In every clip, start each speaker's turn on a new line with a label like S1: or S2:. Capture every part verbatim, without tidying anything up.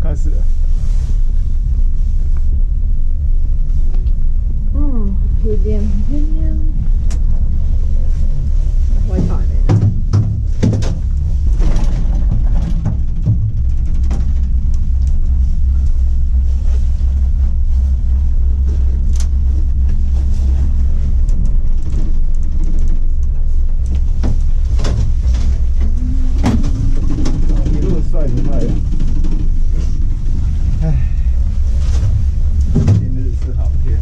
S1: 开始了。
S2: 嗯，有点漂亮。我讨厌。
S1: 一路晒着太阳。唉，今日是好天。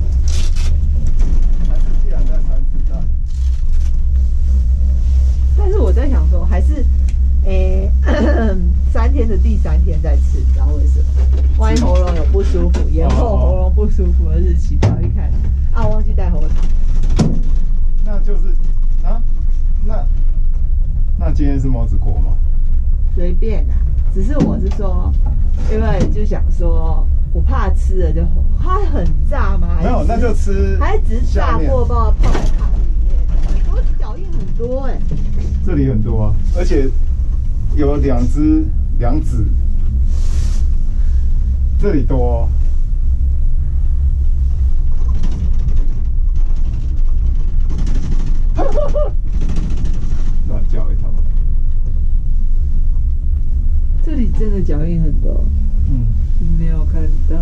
S1: 还是既然在三支站，
S2: 但是我在想说，还是，诶、欸，三天的第三天再吃，你知道为什么？万一喉咙有不舒服，延后喉咙不舒服的日期，不要一看啊，忘记带喉糖。
S1: 那就是啊，那那今天是毛子锅吗？
S2: 随便啦、啊，只是我是说，因为就想说，我怕吃了就它很炸吗？
S1: 没有，那就吃。
S2: 还只是炸过，把泡在汤里面。我脚印很多哎、欸。
S1: 这里很多啊，而且有两只两指，这里多、哦。乱叫一通。
S2: 这里真的脚印很多。
S1: 嗯。
S2: 没有看到。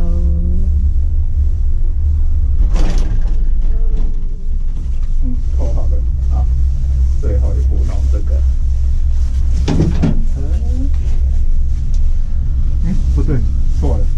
S1: 嗯，扣好了。好，最后一步弄这个。哎，不对，错了。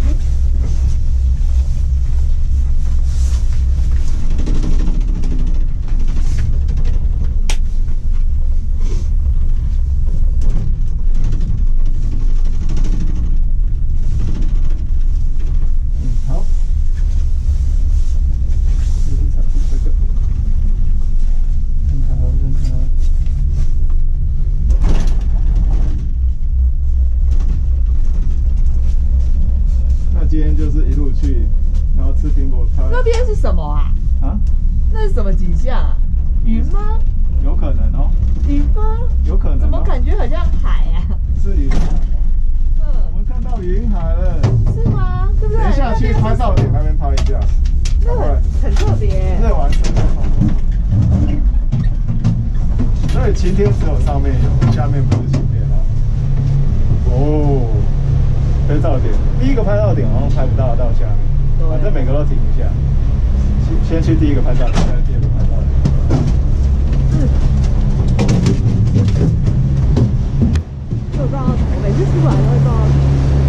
S1: 今天就是一路去，然后吃苹果派。
S2: 那边是什么啊？
S1: 啊？
S2: 那是什么景象啊？云吗？
S1: 有可能哦。
S2: 云吗？
S1: 有可能、哦。
S2: 怎么感觉好像海啊？
S1: 是云海。
S2: 嗯。
S1: 我们看到云海了。
S2: 是吗？对不对？
S1: 等一下去拍照点那边拍一下。
S2: 那很很特别。
S1: 热完之后。所以晴天只有上面有，下面不是晴天哦。哦。拍照点，第一个拍照点好像拍不到到下面，反正每个都停一下。先先去第一个拍照点，再第二个拍照点。
S2: 我报到台，每次出来都会报到台。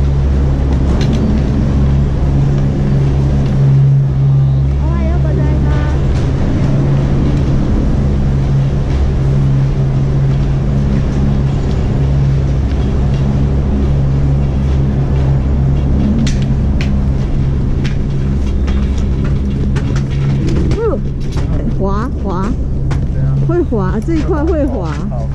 S2: おはようございます。滑滑，会滑，这一块会滑。
S1: 好。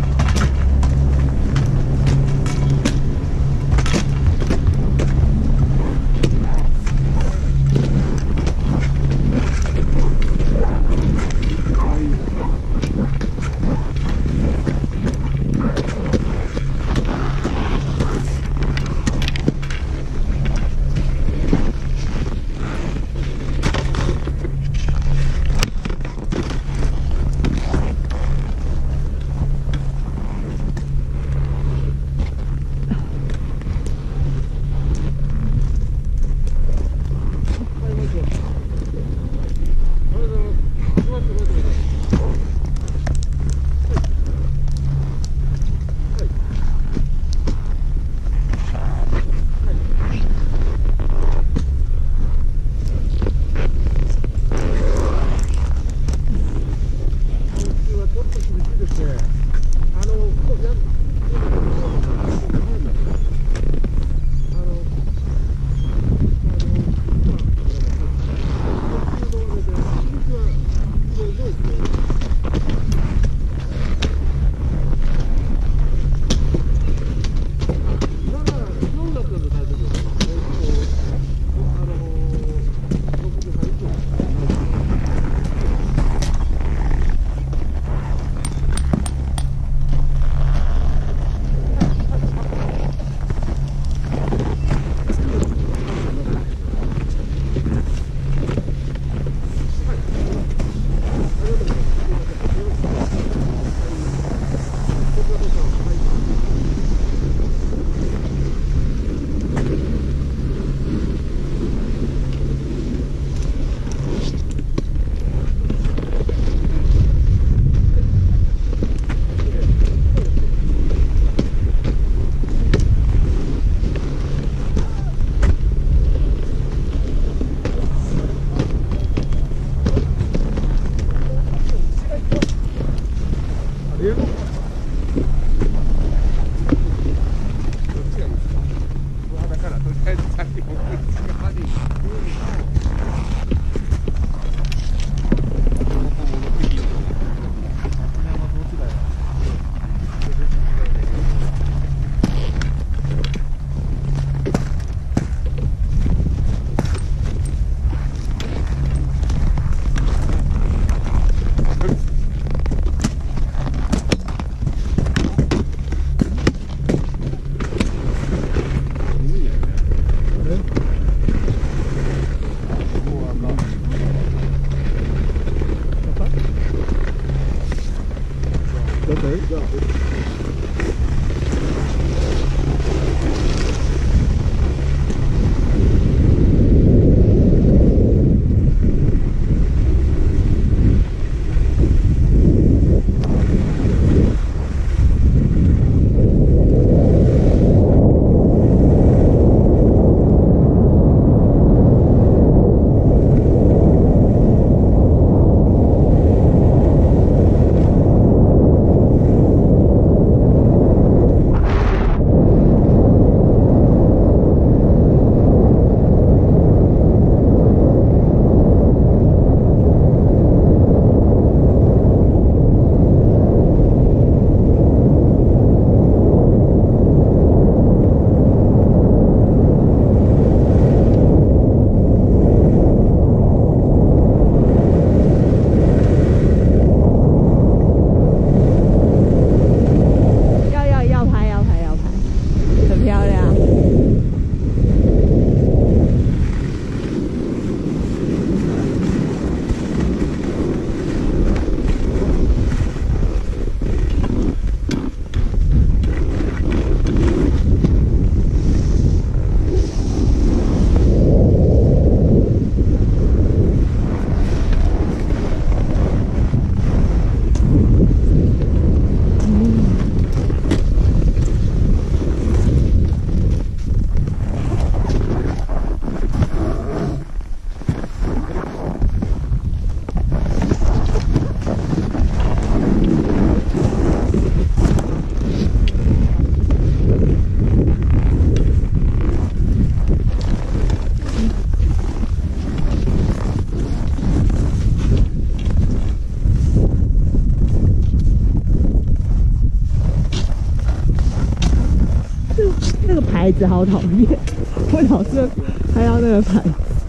S2: 牌子好讨厌，我老是拍到那个牌子。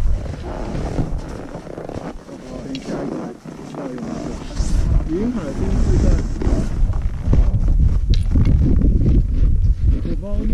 S1: 云海新世代。有猫呢。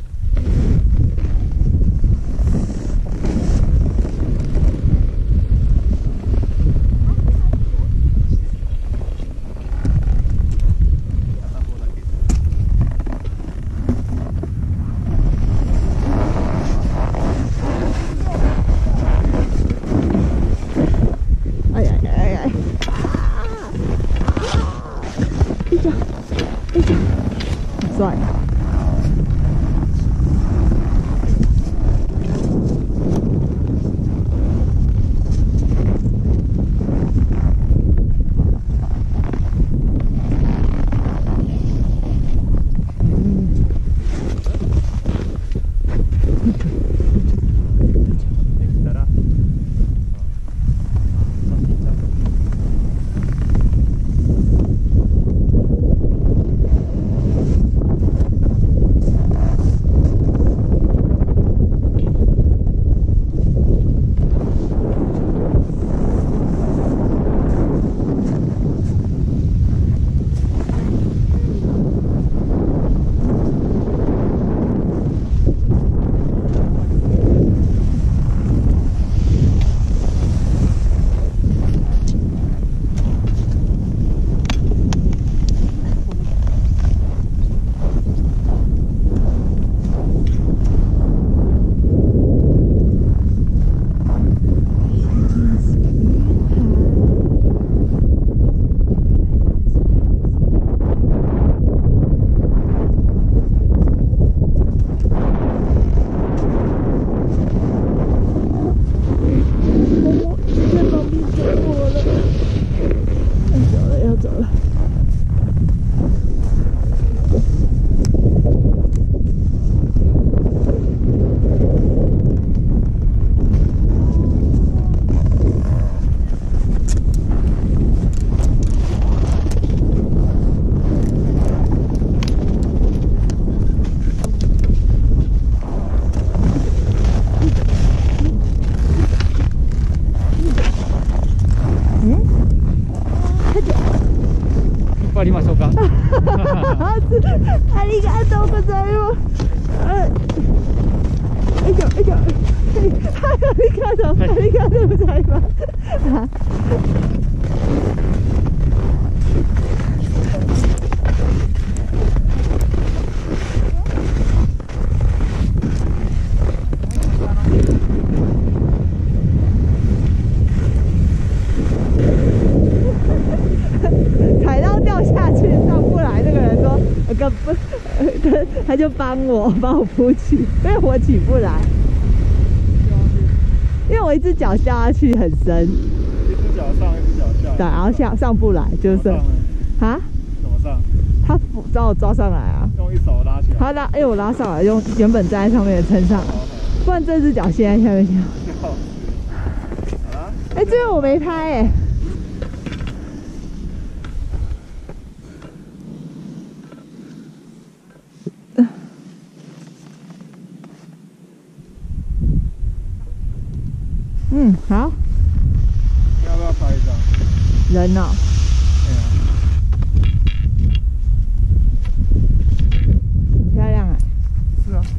S2: 帅。 看什么？你看这不才吗？踩到掉下去上不来，那个人说：“呃，个不，他他就帮我帮我扶起，因为我起不来。”因为我一只脚下下去很深，
S1: 一只脚上，一只脚下，
S2: 对，然后下上不来，就是啊， 怎么上？他把我抓上来啊，
S1: 用一手拉起来。
S2: 他拉，哎、欸，我拉上来，用原本站在上面的撑上，不然这只脚现在下面跳。好了，哎，这个我没拍哎、欸。嗯，好。
S1: 要不要拍一张？
S2: 人哦。
S1: 对啊。
S2: 很漂亮哎。
S1: 是啊。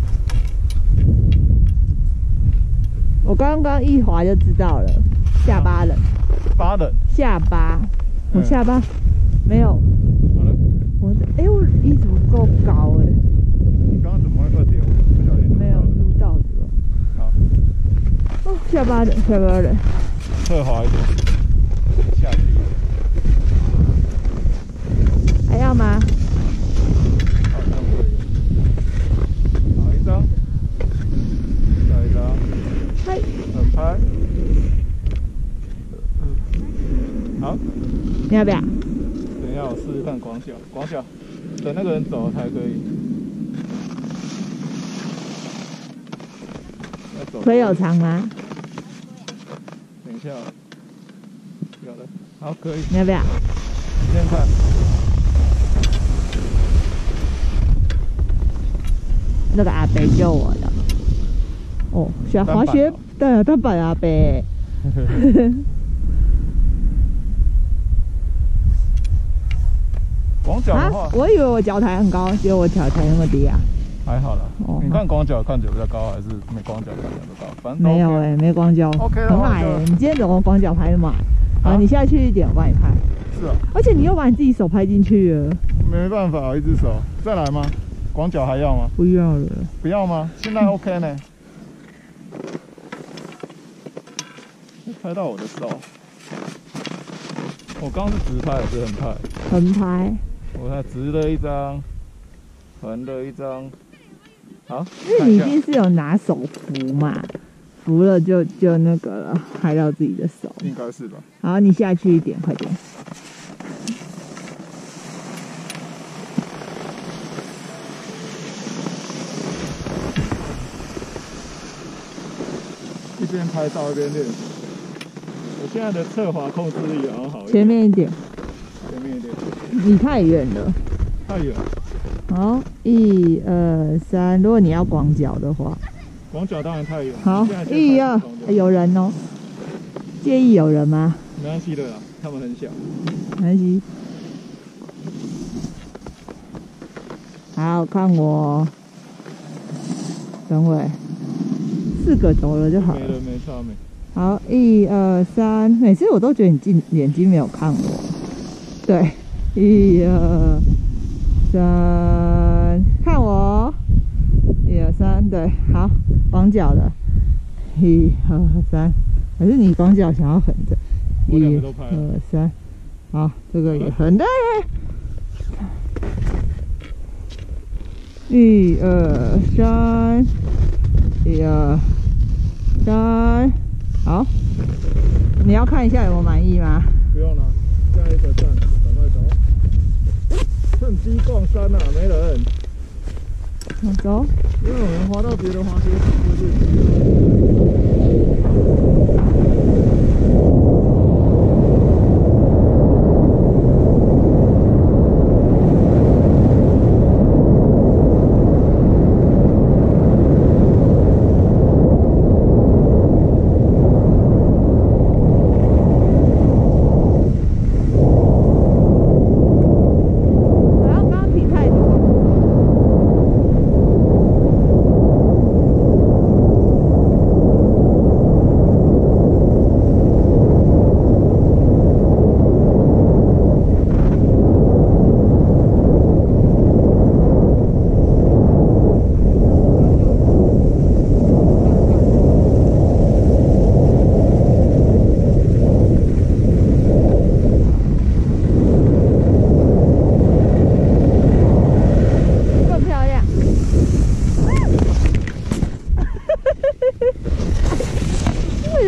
S2: 我刚刚一滑就知道了，下巴冷。
S1: 巴冷。下
S2: 巴，我下巴、嗯、没有。
S1: 好了。
S2: 我的，哎、欸，我衣服够高哎。
S1: 你刚刚怎么会二点五？不小心。
S2: 没有撸到的。
S1: 好。
S2: 哦，下巴冷，下巴冷。
S1: 侧滑一点，下去。
S2: 还要吗？
S1: 好，这样可以。好一张，下一张。
S2: 拍。
S1: 很拍。嗯。好。
S2: 你要不要？
S1: 等一下，我试试看广角，广角，等那个人走才可以。
S2: 腿有长吗？
S1: 等一下，有了，好，可以。
S2: 你要不要？
S1: 你先看。
S2: 那个阿伯救我的。哦，小滑雪的单板阿伯。
S1: 广角的话、啊，
S2: 我以为我脚抬很高，结果我脚抬那么低啊。
S1: 还好啦，哦、你看广角看起来比较高，还是没广角看起来比较高？反正、OK、
S2: 没有哎、欸，没广角
S1: ，OK
S2: 很矮哎、欸。你今天怎么广角拍那么矮？好，啊、你下去一点，我帮你拍。
S1: 是啊。
S2: 而且你又把你自己手拍进去了。
S1: 没办法，一只手。再来吗？广角还要吗？
S2: 不要了。
S1: 不要吗？现在 OK 呢。拍到我的手。我刚是直拍还是横拍？
S2: 横拍。
S1: 我看直的一张，横的一张。好，
S2: 因为你一定是有拿手扶嘛，扶了就就那个了，拍到自己的手。
S1: 应该是吧。
S2: 好，你下去一点，快点。
S1: 一边拍照一边练。我现在的侧滑控制力好像好一点。
S2: 前面一点。
S1: 前面一点。
S2: 你太远了。
S1: 太远了。
S2: 好，一二三。如果你要广角的话，
S1: 广角当然太远。
S2: 好，一二，有人哦。介意有人吗？
S1: 没关系的啦，他们很小。
S2: 没关系。好，看我。等会，四个走了就好了。
S1: 没了，没差没。
S2: 好，一二三。每次我都觉得你进眼睛没有看我。对，一二。三，看我，一二三，对，好，广角的，一二三，还是你广角想要横着，一二三，好，这个也横的，一二三，一二三，好，你要看一下有没有满意吗？
S1: 不用了，下一个站，赶快走。趁机逛山啊，没人。
S2: 走。
S1: 因为我们滑到别的滑雪场，就是。
S2: 好，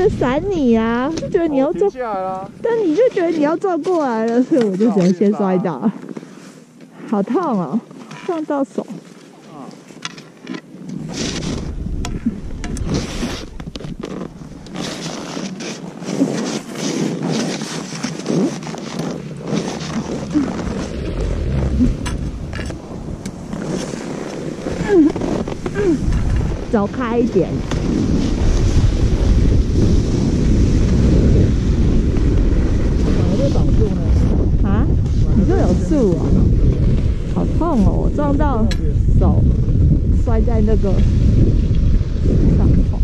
S2: 了闪你啊，就觉得你要撞
S1: 下来了，
S2: 但你就觉得你要撞过来了，所以我就只能先摔倒，好痛哦，撞到手。走开一点。
S1: 哪个挡住呢？
S2: 啊？你这有树哦，好痛哦！我撞到手，摔在那个上头。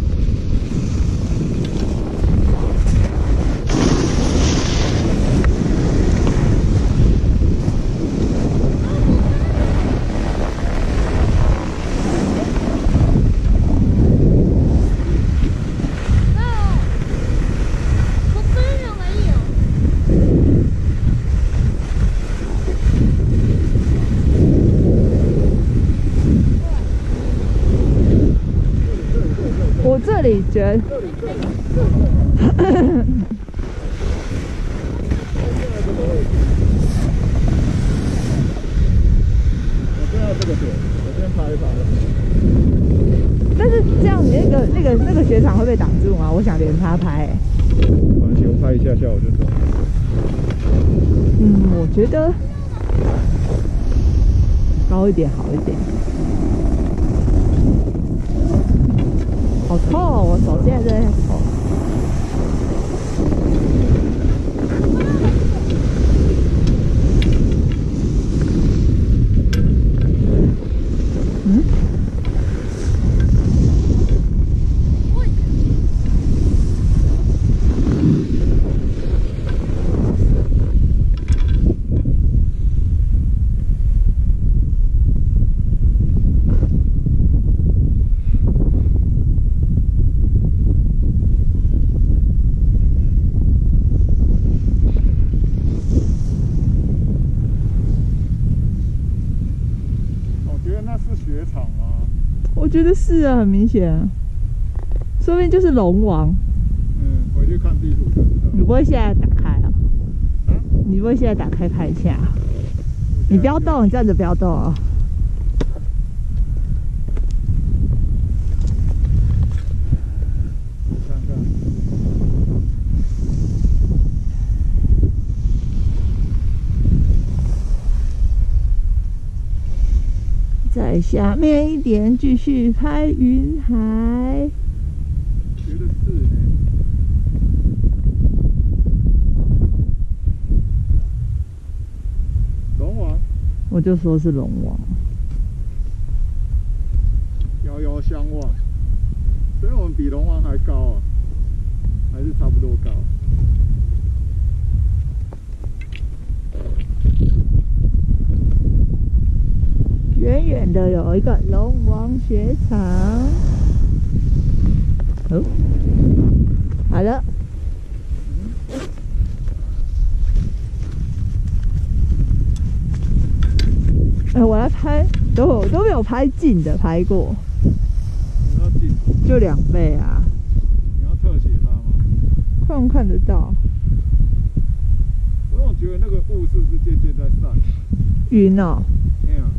S2: 我这里觉得，但是这样你那个那个那个雪场会被挡住吗？我想连他拍、欸。
S1: 完全拍一下下我就走。
S2: 嗯，我觉得高一点好一点。好痛哦！我手现在在痛。嗯？我觉得是啊，很明显啊，说不定就是龙王。
S1: 嗯，回去看地图就知道。
S2: 你不会现在打开啊？啊？你不会现在打开看一下？你不要动，你站着不要动啊。
S1: 看看。
S2: 在下面一点，继续拍云海。
S1: 觉得是呢。龙王。
S2: 我就说是龙王。
S1: 遥遥相望，所以我们比龙王还高啊，还是差不多高。
S2: 远远的有一个龙王雪场。哦，好了。哎、欸，我来拍，都我都没有拍近的拍过。
S1: 你要近？
S2: 就两倍啊。
S1: 你要特写它吗？
S2: 看不看得到？
S1: 我总觉得那个雾是不是渐渐在散？
S2: 云哦。
S1: 哎呀。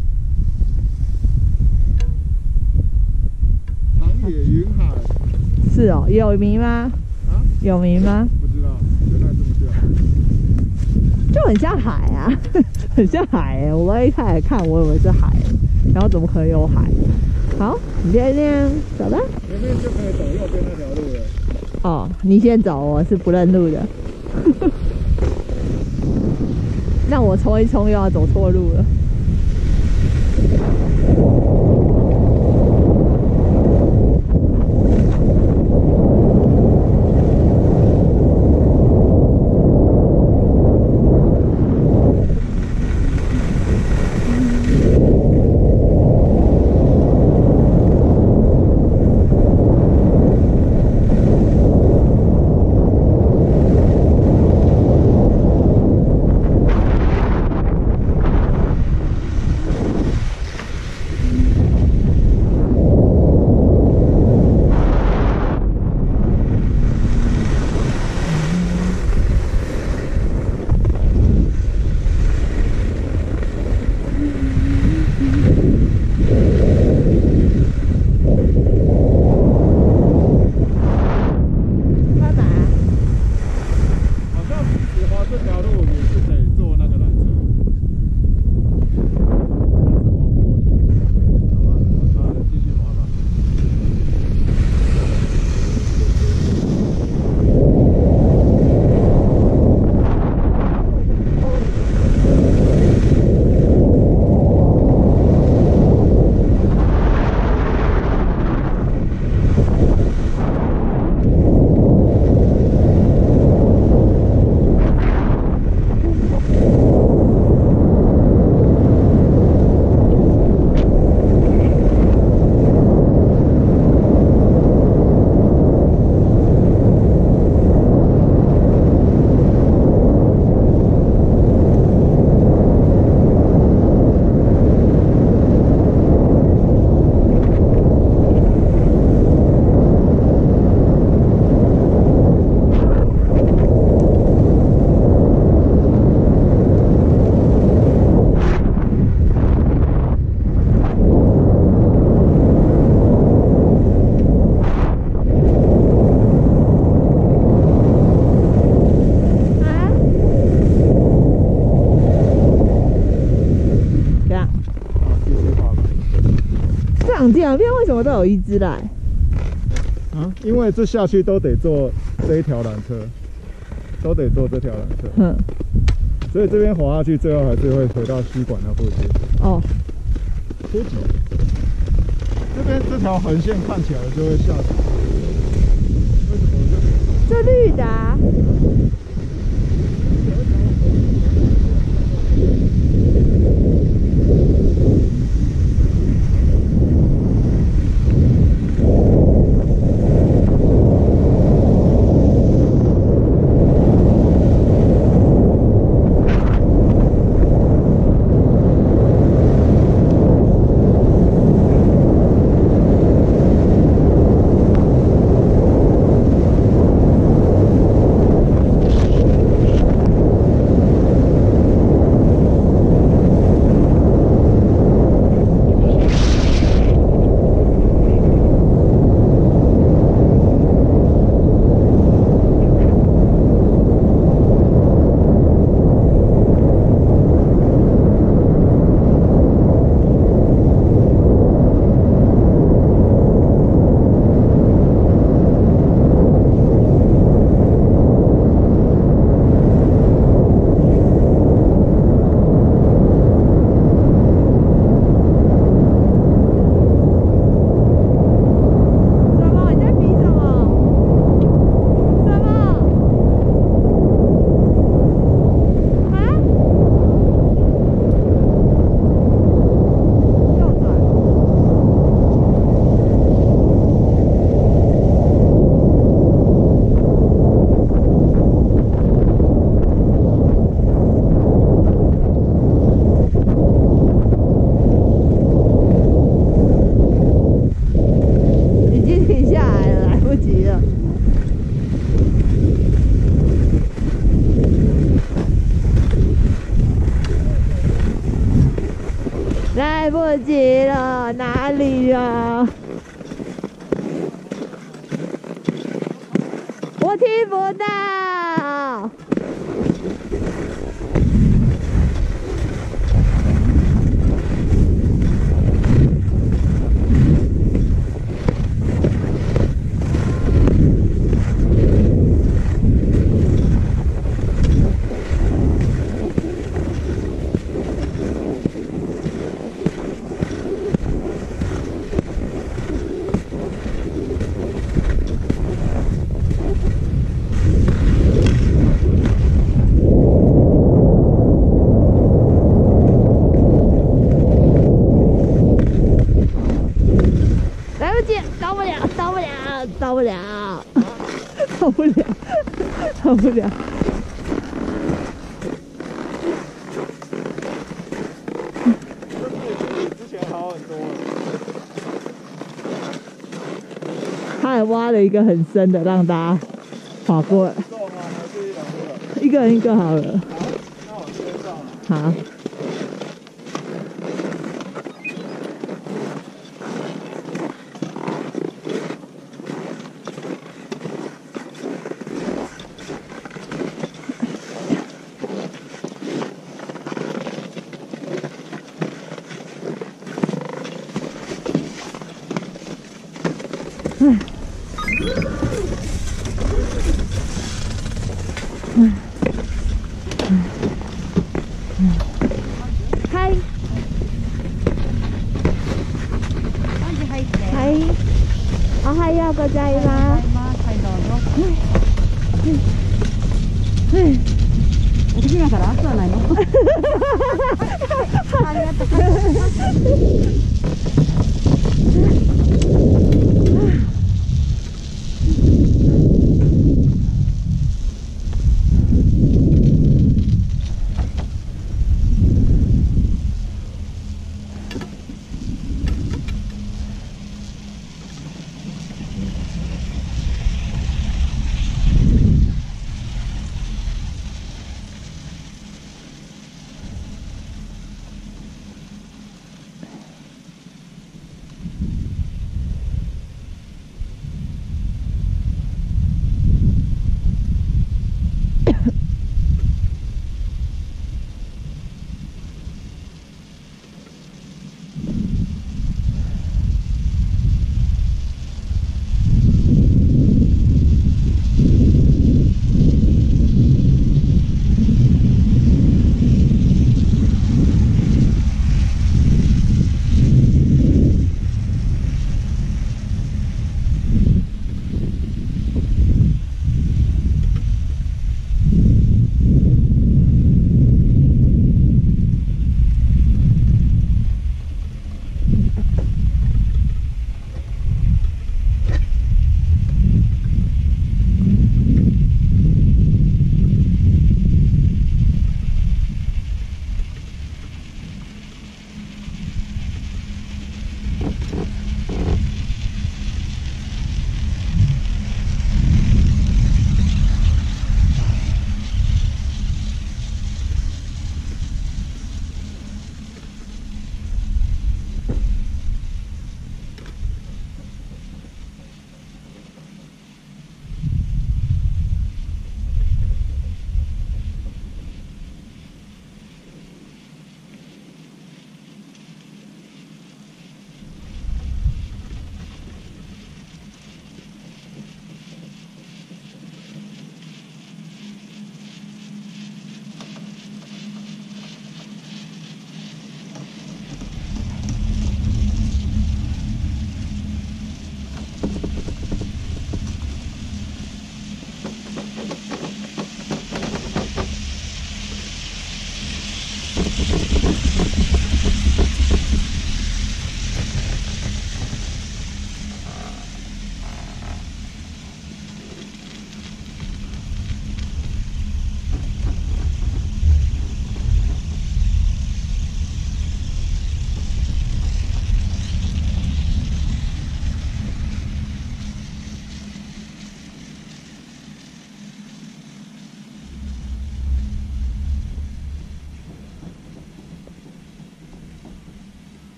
S1: 长野云海。
S2: 是哦，有名吗？
S1: 啊？有
S2: 名吗？
S1: 不知道，原来这么叫。
S2: 就很像海啊，很像海哎！我一开始看，我以为是海，然后怎么可能有海？好，你先这样走吧。
S1: 前面就可以走右边那条路了。
S2: 哦，你先走，我是不认路的。那我冲一冲又要走错路了。 两边为什么都有一只来？
S1: 啊，因为这下去都得坐这一条缆车，都得坐这条缆车。嗯。所以这边滑下去，最后还是会回到吸管那附近。哦。初级。这边这条横线看起来就会下去。为什么？
S2: 这绿的、啊。来不及了，哪里啊？我听不到。到不了，到不了，到不了。
S1: 这比之前好很多。
S2: 他还挖了一个很深的，让大家滑过来。一个人一个好了。好，那我先上。好。はい。はい。おはようございます。はいどうぞ。はい。おできながら暑はないの？ありがとうございます。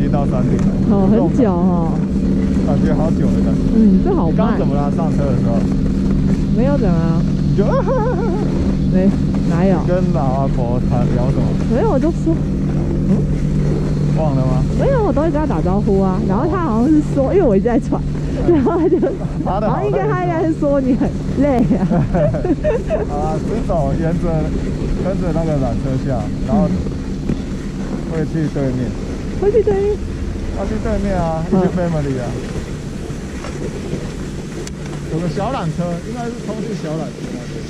S1: 骑到山顶了。
S2: 哦，很久哦。
S1: 感觉好久的感觉。
S2: 嗯，这好慢。
S1: 刚怎么啦？上车的时候？
S2: 没有怎么样。
S1: 你就
S2: 没哪有？
S1: 跟老阿婆谈聊什么？
S2: 没有，我就说，
S1: 嗯，忘了吗？
S2: 没有，我都会跟他打招呼啊。然后他好像是说，因为我一直在喘。然后他就，然后应该他应该是说你很累啊。
S1: 好啊，直走，沿着跟着那个缆车下，然后会去对面。
S2: 会去对面？
S1: 要去对面啊，去 Family 啊。有个小缆车，应该是通去小缆车那边。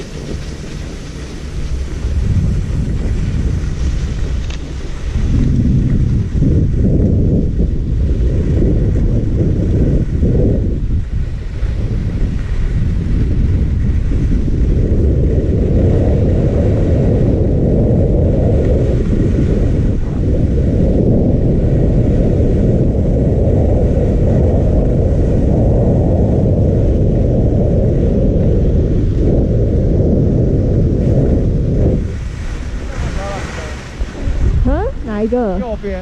S2: 哪一个？
S1: 右边。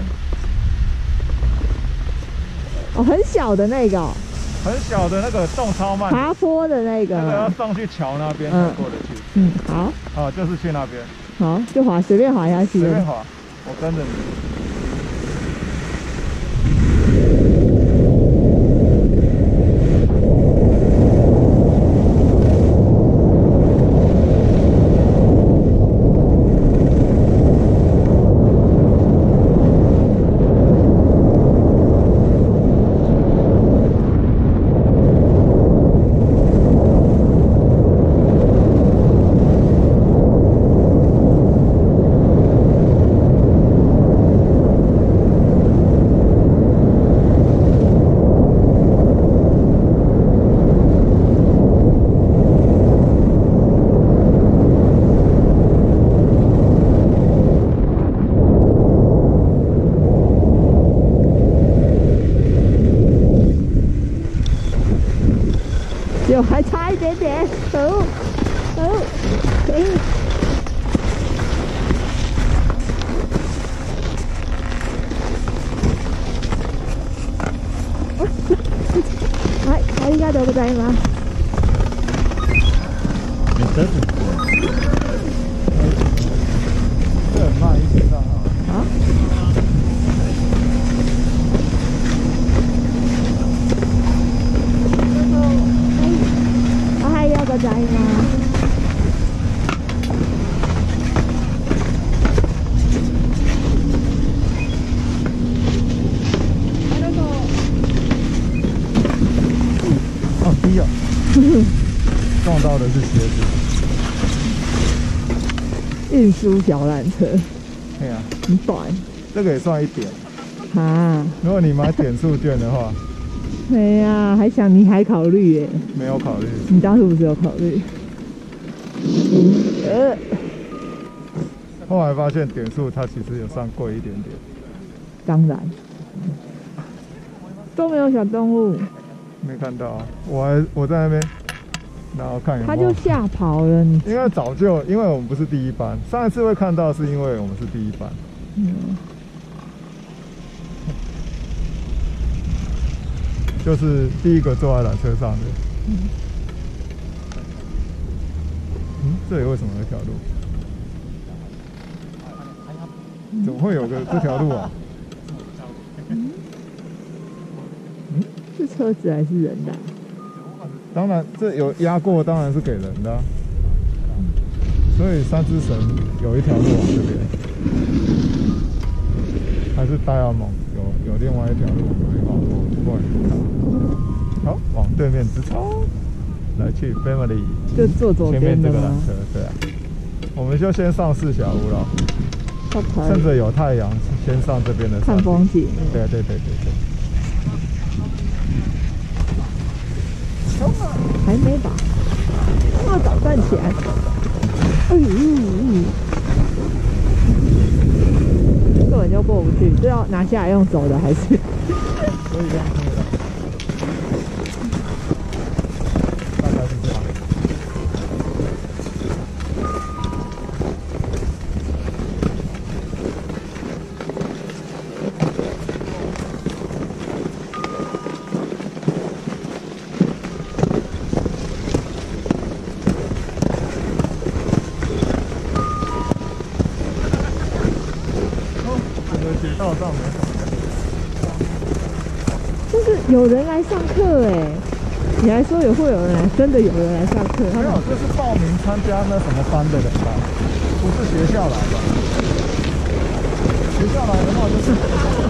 S2: 哦，很小的那个、哦。
S1: 很小的那个动超慢。
S2: 爬坡的那个。
S1: 那个要上去桥那边才过得去。
S2: 嗯，好。
S1: 啊，就是去那边。
S2: 好，就滑，随便滑下去。
S1: 随便滑，我跟着你。
S2: 就还差一点点，走走，可以。はい、ありがとうございます。
S1: めっちゃ这很慢，一直上啊。
S2: 啊？おはようございます。
S1: 好低啊！撞到的是鞋子。
S2: 运输小缆车。
S1: 对啊，
S2: 很短。
S1: 这个也算一点。
S2: 啊？
S1: 如果你买点数券的话。
S2: 对呀，还想你还考虑耶？
S1: 没有考虑。
S2: 你当时不是有考虑？呃。
S1: 后来发现点数它其实有算贵一点点。
S2: 当然。都没有小动物。
S1: 没看到啊，我还我在那边，然后看有没有。
S2: 他就吓跑了，你。
S1: 应该早就，因为我们不是第一班，上一次会看到是因为我们是第一班。嗯。就是第一个坐在缆车上的。嗯。嗯，这里为什么有一条路？怎么会有个这条路啊？
S2: 是车子还是人的、啊？
S1: 当然，这有压过，当然是给人的、啊。所以三只神有一条路往这边，还是大亚蒙有有另外一条路可以往过过来看。好，往对面直冲，来去 Family，
S2: 就坐左边的吗？前面这个缆车，
S1: 对啊。我们就先上四小屋了，趁着有太阳，先上这边的
S2: 看风景。
S1: 对对对对对。
S2: 还没吧？要早站起来。哎呦，根本就过不去，是要拿下来用走的还是？
S1: 可以用推的。大概是这样。 到这没什么。
S2: 就是有人来上课哎，你还说有会有人来，真的有人来上课？
S1: 没有，这是报名参加那什么班的人吧，不是学校来的。学校来的话就是。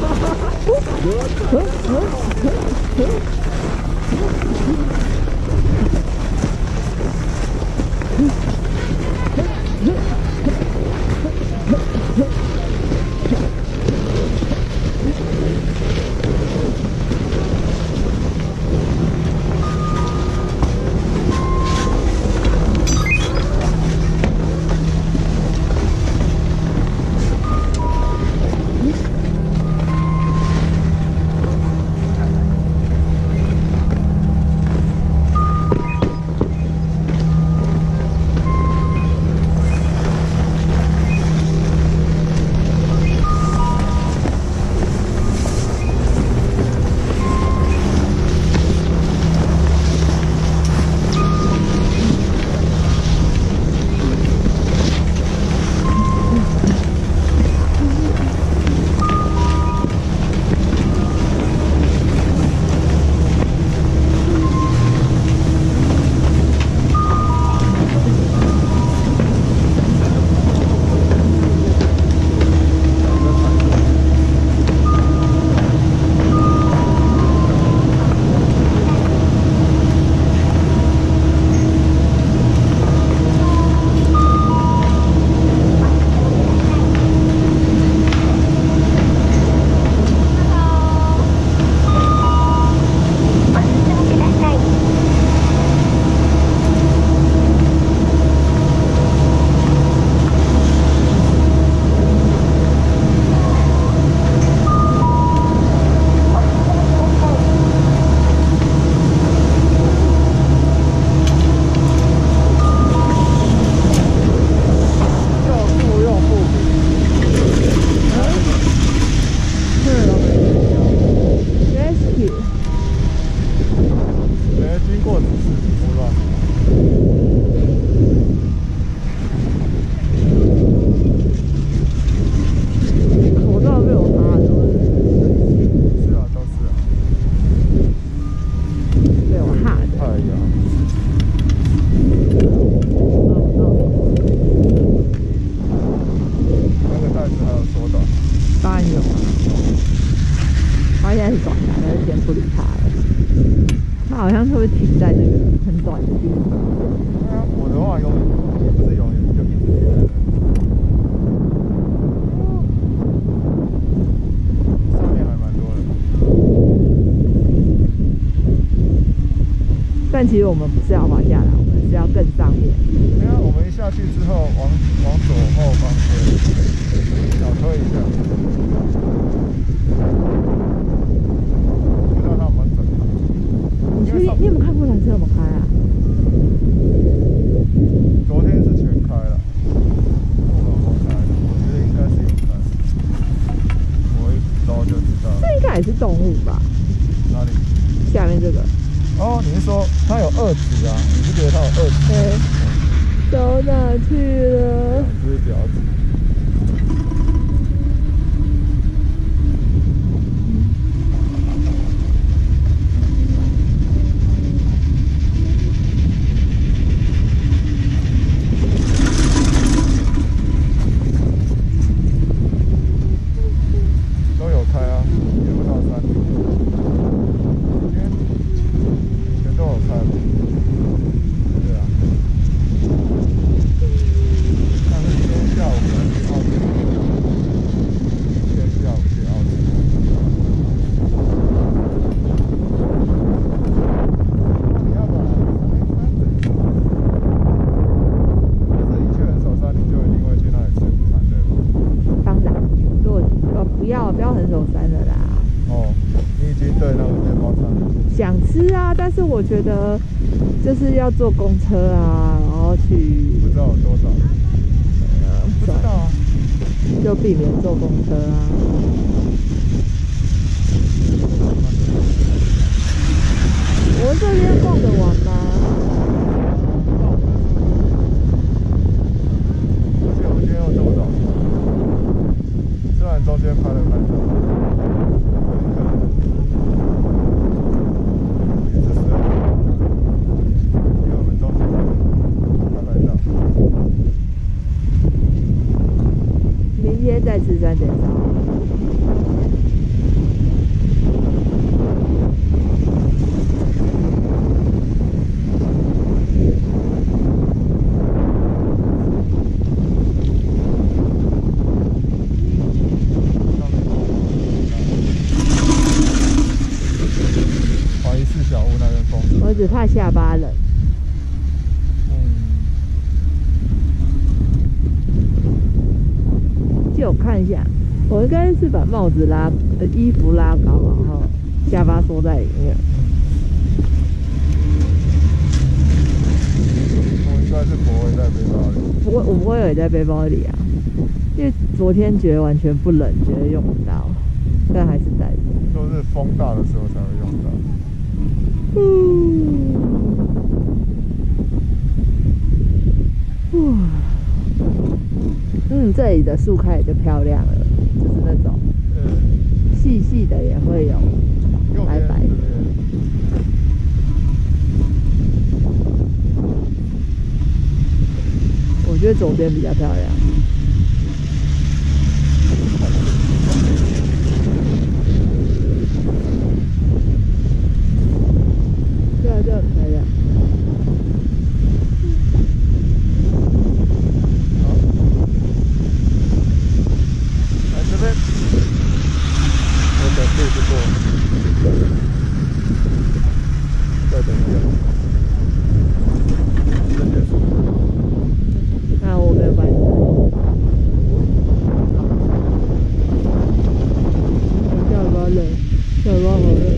S2: 好像会停在那个很短的地方。
S1: 我的话永远也不是永远，就一直停在那。上面还蛮多的。
S2: 但其实我们不是要滑下来，我们是要更上面。
S1: 对啊，我们一下去之后，往往左后方推，小推一下。不知道他有没有整。
S2: 你确定？你有没有看过缆车怎么开啊？
S1: 昨天是全开了，不能后开，我觉得应该是有开。我一招就知道。
S2: 这应该也是动物吧？
S1: 哪里？
S2: 下面这个。
S1: 哦，你是说它有二指啊？你是觉得它有二指？
S2: 对。走哪去了？
S1: 两只脚趾。都有开啊，也不到三点。全都有开。对啊。但是今天下午可能去奥体，今天下午去奥体。你要把三三整，但是你去人手山，你就一定会去那里吃午餐，对吧？
S2: 当然，如果呃不要不要很手山的啦。
S1: 哦，你已经对那个面包厂
S2: 想吃啊，但是我觉得就是要坐公车啊，然后去
S1: 不知道有多少，
S2: 呃，
S1: 不知道啊，
S2: 就避免坐公车啊。我们这边逛得完吗？
S1: 而且我们今天又这么早，虽然中间拍了拍照。
S2: 再吃三点烧。
S1: 怀疑是小屋那边封。
S2: 我只怕下巴冷。借我看一下，我应该是把帽子拉，呃，衣服拉高，然后下巴缩在里面。
S1: 我应该是不会在背包里。
S2: 不会，我不会有在背包里啊，因为昨天觉得完全不冷，觉得用不到，但还是带着。
S1: 都是风大的时候才会用到。
S2: 嗯，哇，嗯，这里的树开也就漂亮了，就是那种细细的也会有白白的。我觉得左边比较漂亮。对啊，这很漂亮。
S1: 好，来这边，我等这次过，再等一下。这边是。
S2: 那我没有办法。下巴冷，下巴好热。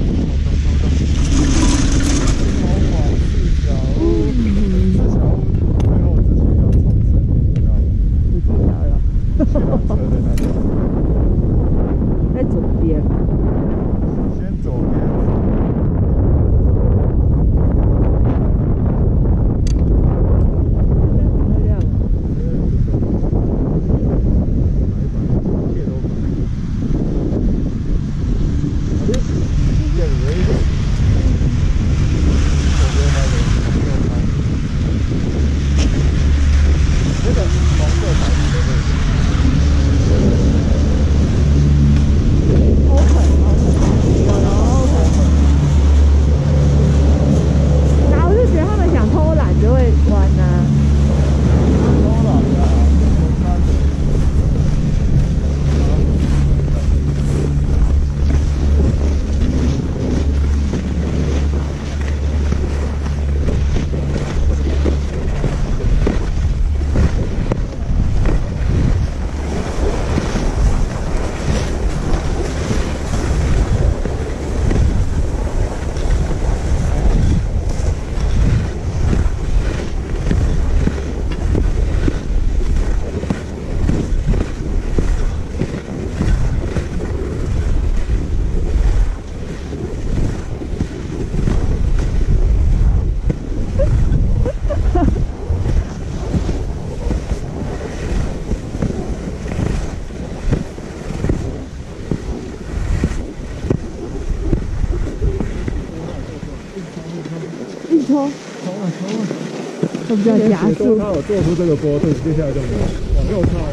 S1: 四小屋，四小屋最后之前要冲绳，你知道吗？
S2: 不知道了。
S1: 骑单车的那种。
S2: 在左边。
S1: 先左边。
S2: 冲，冲
S1: 了冲了，
S2: 会比较加速。
S1: 他有做出这个波度，接下来就没有往右靠。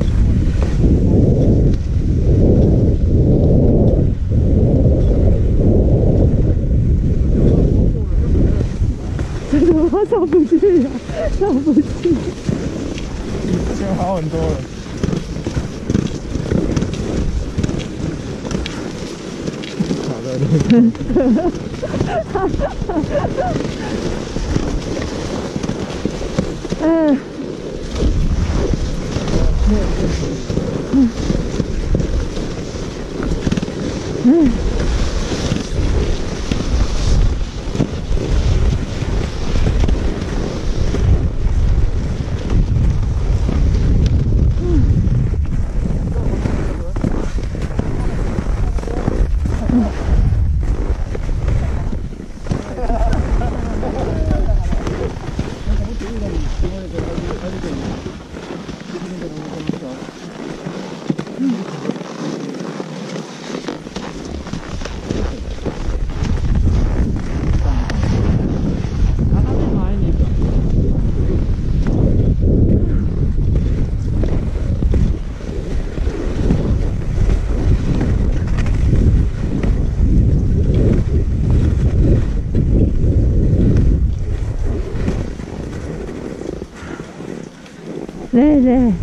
S2: 这个我上不去啊，上不去。
S1: 比之前好很多了。卡在那边。
S2: 嗯。嗯。嗯。 对对。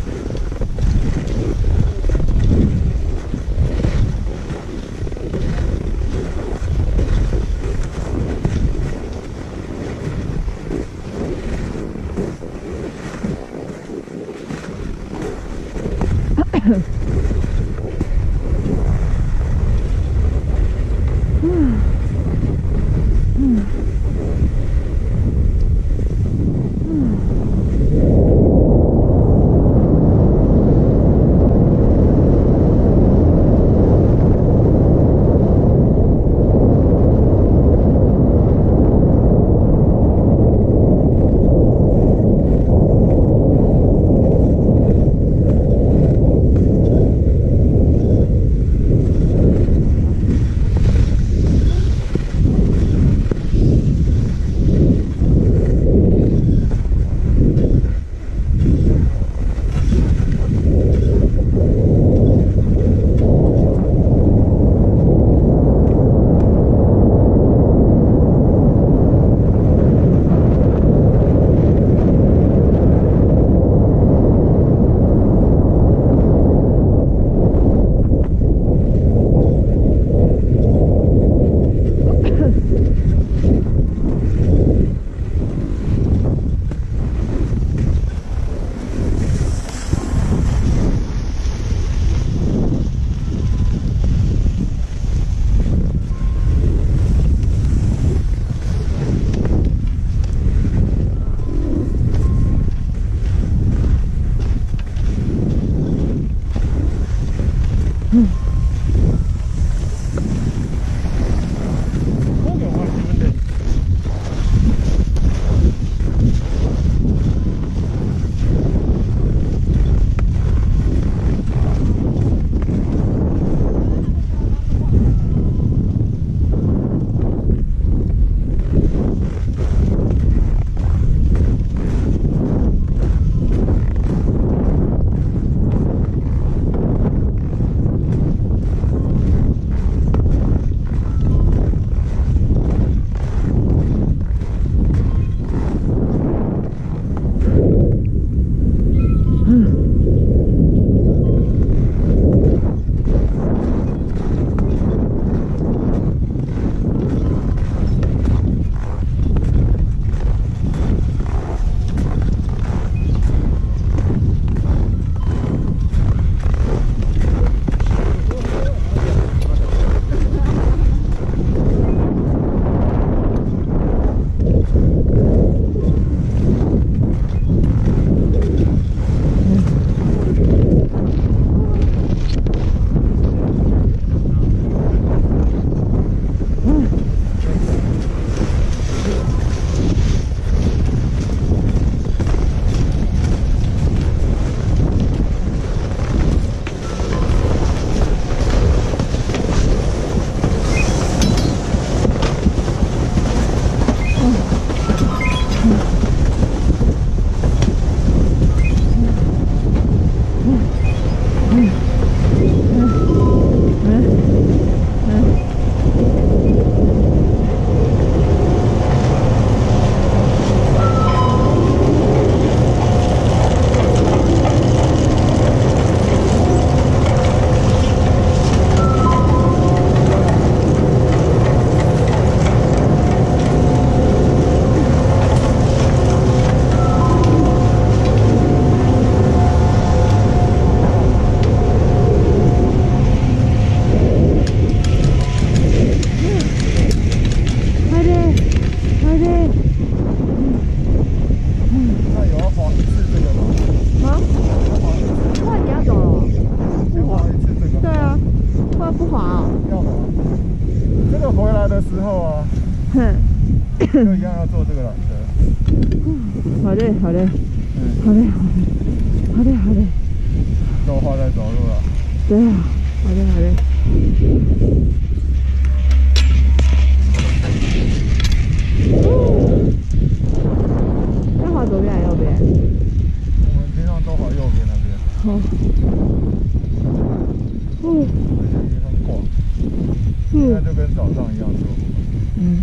S1: 就一样要坐这个缆车。
S2: 好累，好累，
S1: 嗯，
S2: 好累，好累，好累。
S1: 都花在走路了。
S2: 对啊，好累，好累。要滑左边还是右边？
S1: 我们平常都滑右边那边。
S2: 好。嗯。
S1: 而且也很广。现在就跟早上一样舒服。
S2: 嗯。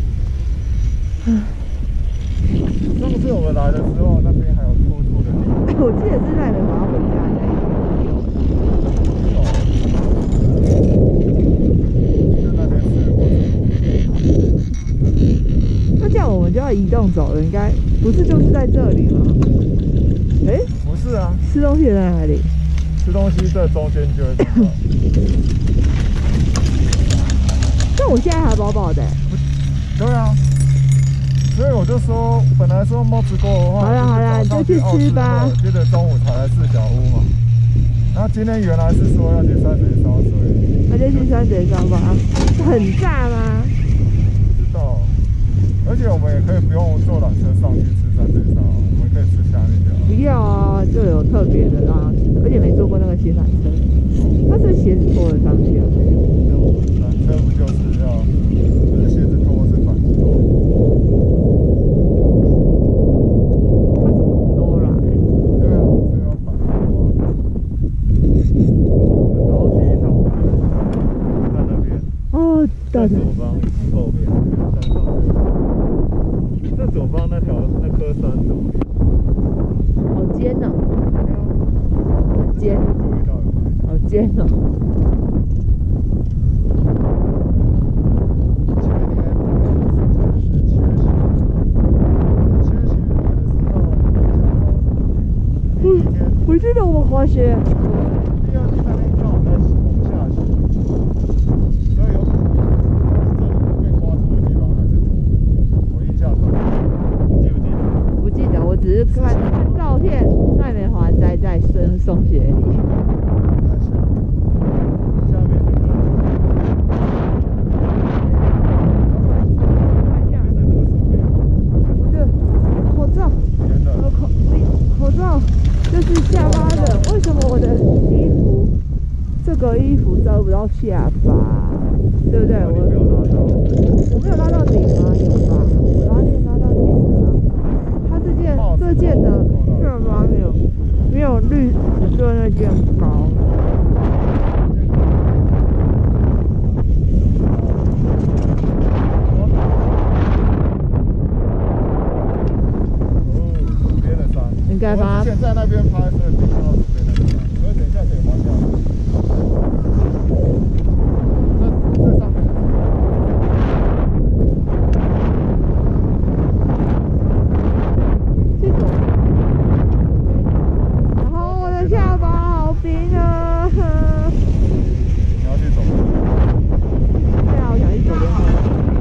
S1: 上次我们来的时候，那边还有突突的地。
S2: 要移动走了，应该不是就是在这里吗？哎、欸，
S1: 不是啊，
S2: 吃东西在哪里？
S1: 吃东西在中间就会找到。
S2: 但我现在还饱饱的、欸。
S1: 对啊，所以我就说，本来说猫子沟的话，
S2: 好了好了，就去吃吧。
S1: 接着中午才来四小屋嘛。然后今天原来是说要去山水烧，所以
S2: 那就去山水烧吧。很炸吗？
S1: 不知道。而且我们也可以不用坐缆车上去吃山水烧，我们可以吃下面就好。
S2: 不要啊，就有特别的让他吃，而且没坐过那个新缆车。他是鞋子拖了上去啊？
S1: 缆车不就是要，不是鞋子拖，是板子拖。
S2: 它怎么多来？
S1: 对啊，是要板子拖啊。我们早上第一趟，我们在那边。哦，在左方以及后面山上，在左方那条那棵山怎么样？
S2: 好尖哦，好尖，好尖哦。嗯，我记得我们滑雪。
S1: 第二天那边刚好在往下雪，所以有可能这里被刮出的地方还是我印象中，你记不记得？
S2: 不记得，我只是看看照片，那边滑栽在松松雪里。
S1: 下面就跟
S2: 我的口罩，我口口罩就是下巴的，为什么我的衣服这个衣服遮不到下巴？对不对？我
S1: 没有拉到，
S2: 我没有拉到顶吗？有吧？我拉链拉到顶了啊。它这件这件的下巴没有没有绿紫色那件高。应该吧。
S1: 我之前在那边拍摄，可以看到左边那个山，所以等一下可以滑下来。这这上面。
S2: 这种。然后我的下巴好冰啊！
S1: 你要去走？
S2: 对啊，我想去走莲花。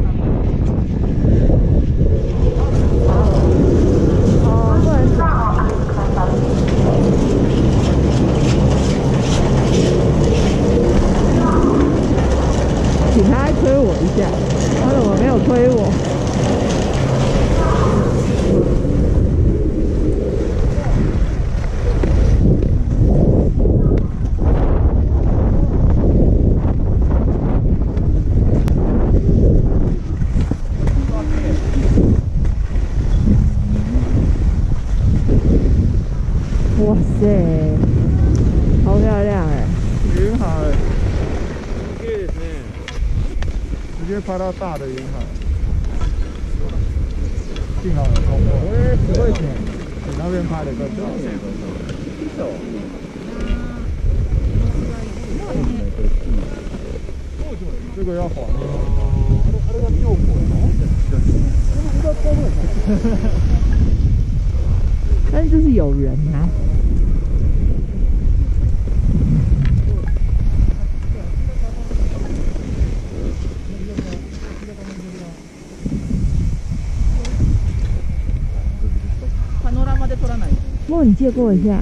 S2: 哦，不能走。请他来推我一下，他怎么没有推我？哇塞，好漂亮哎！
S1: 云海。直接拍到大的云海，幸好有通过。哎，不会选，你那边拍的更好。这个要滑吗？
S2: 但是就是有人啊。哦，你借过我一下。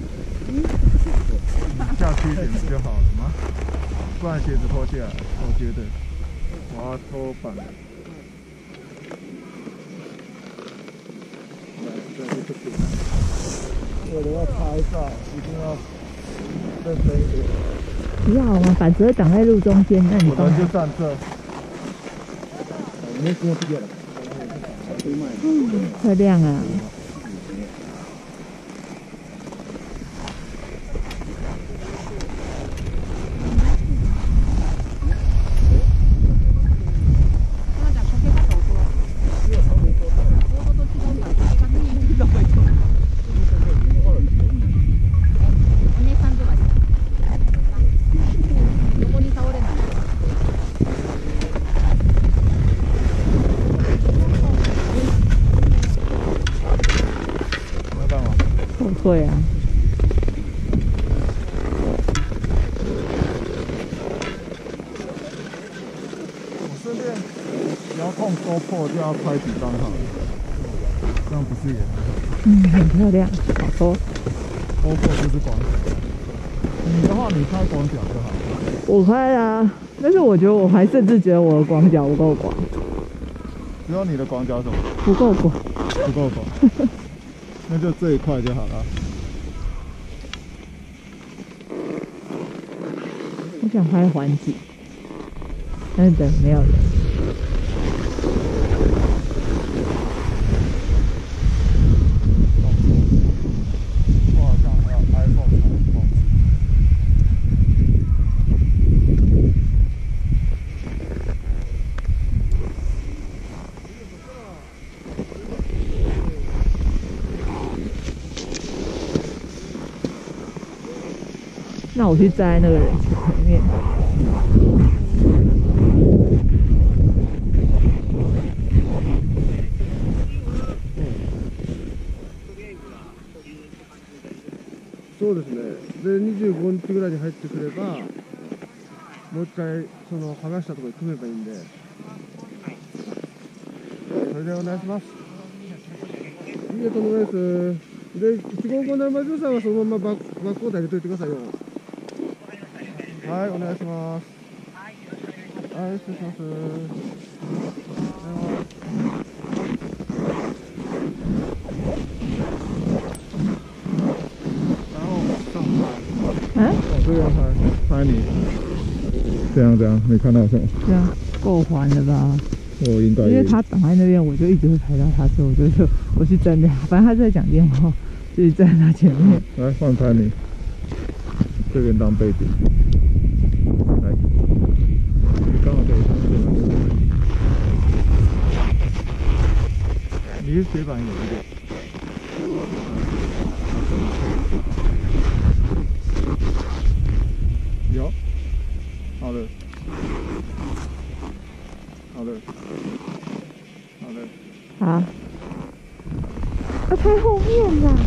S1: 下去一点就好了吗？不然鞋子脱下来，我觉得我要脱板。我的要拍照，一定要认真一点。
S2: 不要嘛，板子会挡在路中间，那你
S1: 我们就站这。
S2: 嗯，漂亮啊！ 我会啊。
S1: 我顺便遥控 GoPro 就要拍几张好了，这样不是也？
S2: 嗯，很漂亮，好多。
S1: GoPro 就是广角，你的话你拍广角就好。
S2: 我拍啊，但是我觉得我还甚至觉得我的广角不够广。
S1: 只有你的广角什么？
S2: 不够广。
S1: 不够广，那就这一块就好了。
S2: 我想拍环景，但是等没有人。
S1: 我好像还有 iPhone 才能控制。
S2: 那我去站在那个人前面。
S3: そうですね。で、にじゅうごにちぐらいに入ってくれば、もう一回その剥がしたところに組めばいいんで。それでお願いします。いいえ、とんでもないです。で、いちごごナンバーじゅうさんはそのままバックバックオーダー入れといてくださいよ。はい、お願いします。はい、失礼します。
S1: 然后上拍，
S2: 啊？
S1: 往这边拍，拍你。这样这样，没看到什么？
S2: 这样够环了吧？
S1: 我应该。
S2: 因为他挡在那边，我就一直会拍到他，所以我就说我去站那，反正他在讲电话，就站在他前面。
S1: 来换拍你，这边当背景。来，刚好可以看这个。离水板有一点。有，好的，好的，好的。
S2: 好，要拍后面啦。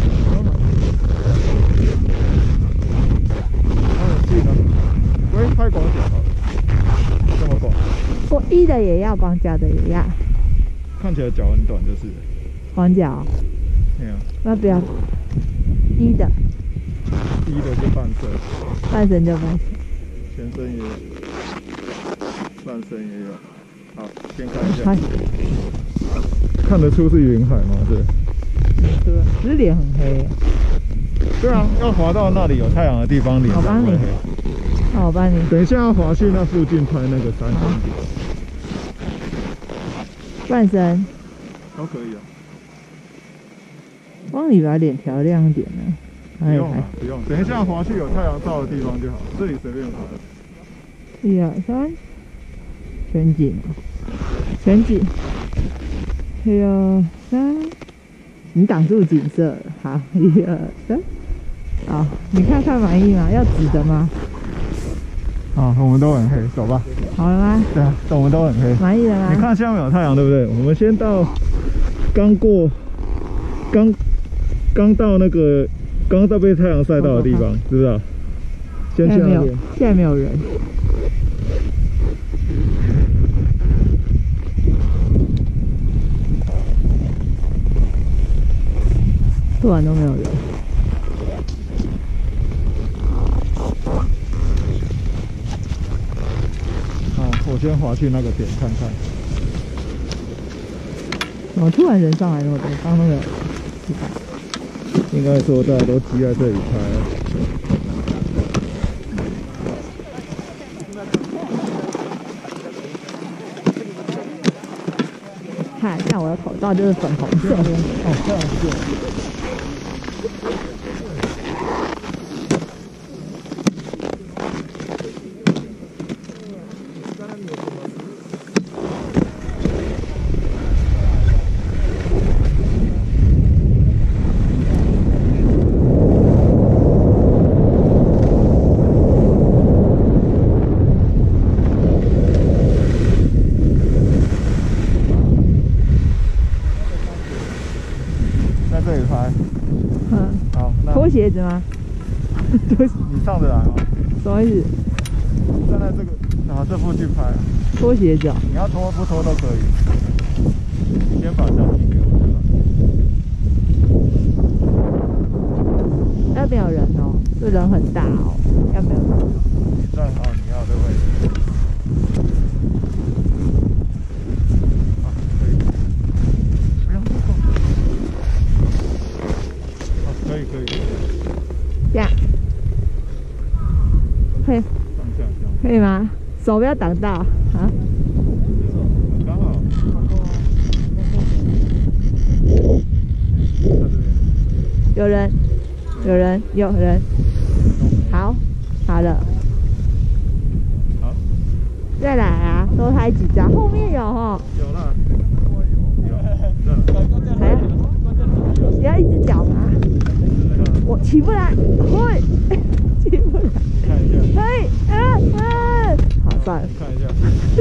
S1: 还有近呢，我也拍广角了，这么广。
S2: 我一的也要，广角的也要。
S1: 看起来脚很短就是。
S2: 广角。
S1: 对啊。
S2: 那不要。一的。
S1: 一的是半身。
S2: 半身就半身。
S1: 全身也有，半身也有。好，先看一下。看得出是云海吗？对。
S2: 对，只是脸很黑。
S1: 对啊，要滑到那里有太阳的地方，脸才不会黑。
S2: 那我帮你。
S1: 等一下要滑去那附近拍那个山景点。
S2: 半身。
S1: 都可以啊。
S2: 帮你把脸调亮一点呢。
S1: 不用了，不用。等一下滑去有太阳照的地方就好，这里随便滑。
S2: 一二三，全景，全景。一二三，你挡住景色了。好，一二三。好，你看看满意吗？要直的吗？
S1: 啊，我们都很黑，走吧。
S2: 好了吗？
S1: 对啊，我们都很黑。
S2: 满意了吗？
S1: 你看下面有太阳，对不对？我们先到刚过，刚刚到那个。刚到被太阳晒到的地方，知不知道？先去那边。
S2: 现在没有人。突然都没有人。
S1: 好，我先滑去那个点看看。
S2: 怎么突然人上来那么多？刚刚都没有人。
S1: 应该说大家都挤在这里拍了。
S2: 看，像我的口罩就是粉红色。
S1: 哦，这样子。在这里拍，
S2: 嗯，
S1: 好，那
S2: 脱鞋子吗？脱鞋
S1: 你上得来吗？
S2: 什么意思？
S1: 站在这个，然后这附近拍。
S2: 脱鞋子哦。
S1: 你要脱不脱都可以。你先把相机给我，对吧？
S2: 要没有人哦，这人很大哦，要没有人。
S1: 你站好你要的位置。啊，可以。不用动。啊，可以可以。
S2: 这样。可以。
S1: 上下这样。
S2: 可以吗？手不要挡到啊。
S1: 刚好。
S2: 有人，有人，有人。好，好了。
S1: 好。
S2: 再来啊，多拍几张。后面有哦。
S1: 有了。有。
S2: 还要，你要一只脚吗？我起不来，会，起不来。
S1: 看一下。
S2: 嘿，嗯嗯。好，算了。
S1: 看一下。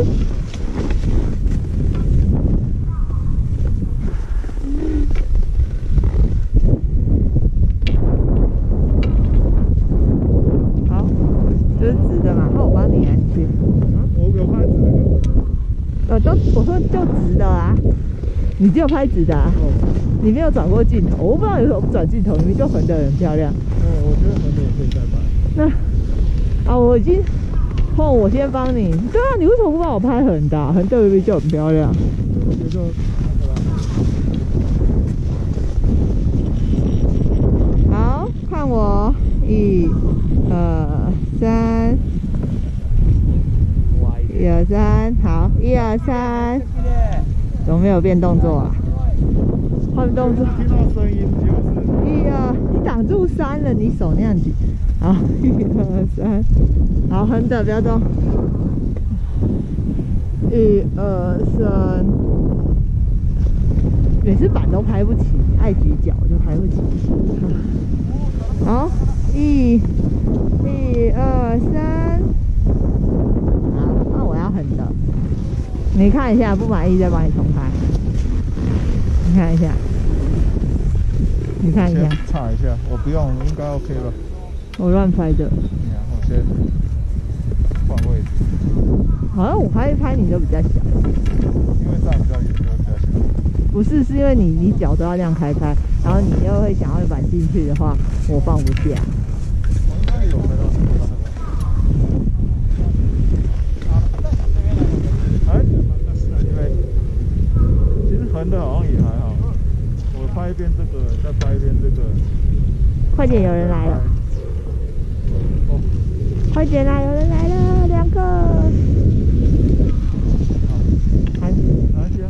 S2: 好，就是直的嘛，那我帮你啊，你去。
S1: 啊，我有拍直的。
S2: 呃，都我说就直的啊，你只有拍直的啊。哦。你没有转过镜头，我不知道有什么不转镜头，明明就横的很漂亮。
S1: 嗯，我觉得横的也可以再拍。
S2: 那啊，我已经，哦，我先帮你。对啊，你为什么不帮我拍横的、啊？横的明明就很漂亮。
S1: 我觉得
S2: 那个啦。好，看我，一、二、三，一二三，好，一二三。怎么没有变动作啊？换动作。
S1: 听到声音就是。
S2: 一二，你挡住三了，你手那样举。好，一二三，好，横的不要动。一二三，每次板都拍不起，爱举脚就拍不起。好，一、一二三，好，那我要横的。你看一下，不满意再帮你重拍。你看一下。你看一下，
S1: 查一下，我不用，应该 OK 吧？
S2: 我乱拍的。
S1: 你啊，我先换位置。
S2: 好像我拍一拍你就比较小，
S1: 因为站比较远就会比较小。
S2: 不是，是因为你你脚都要这样开开，然后你又会想要板进去的话，我放不下。
S1: 我应该有拍到什么吧？哎，因为其实横的好像也还好。我拍一遍这个，再拍一遍这个。
S2: 快点，有人来了！
S1: 哦，
S2: 快点啦，有人来了，两个。
S1: 好，来，拿一下。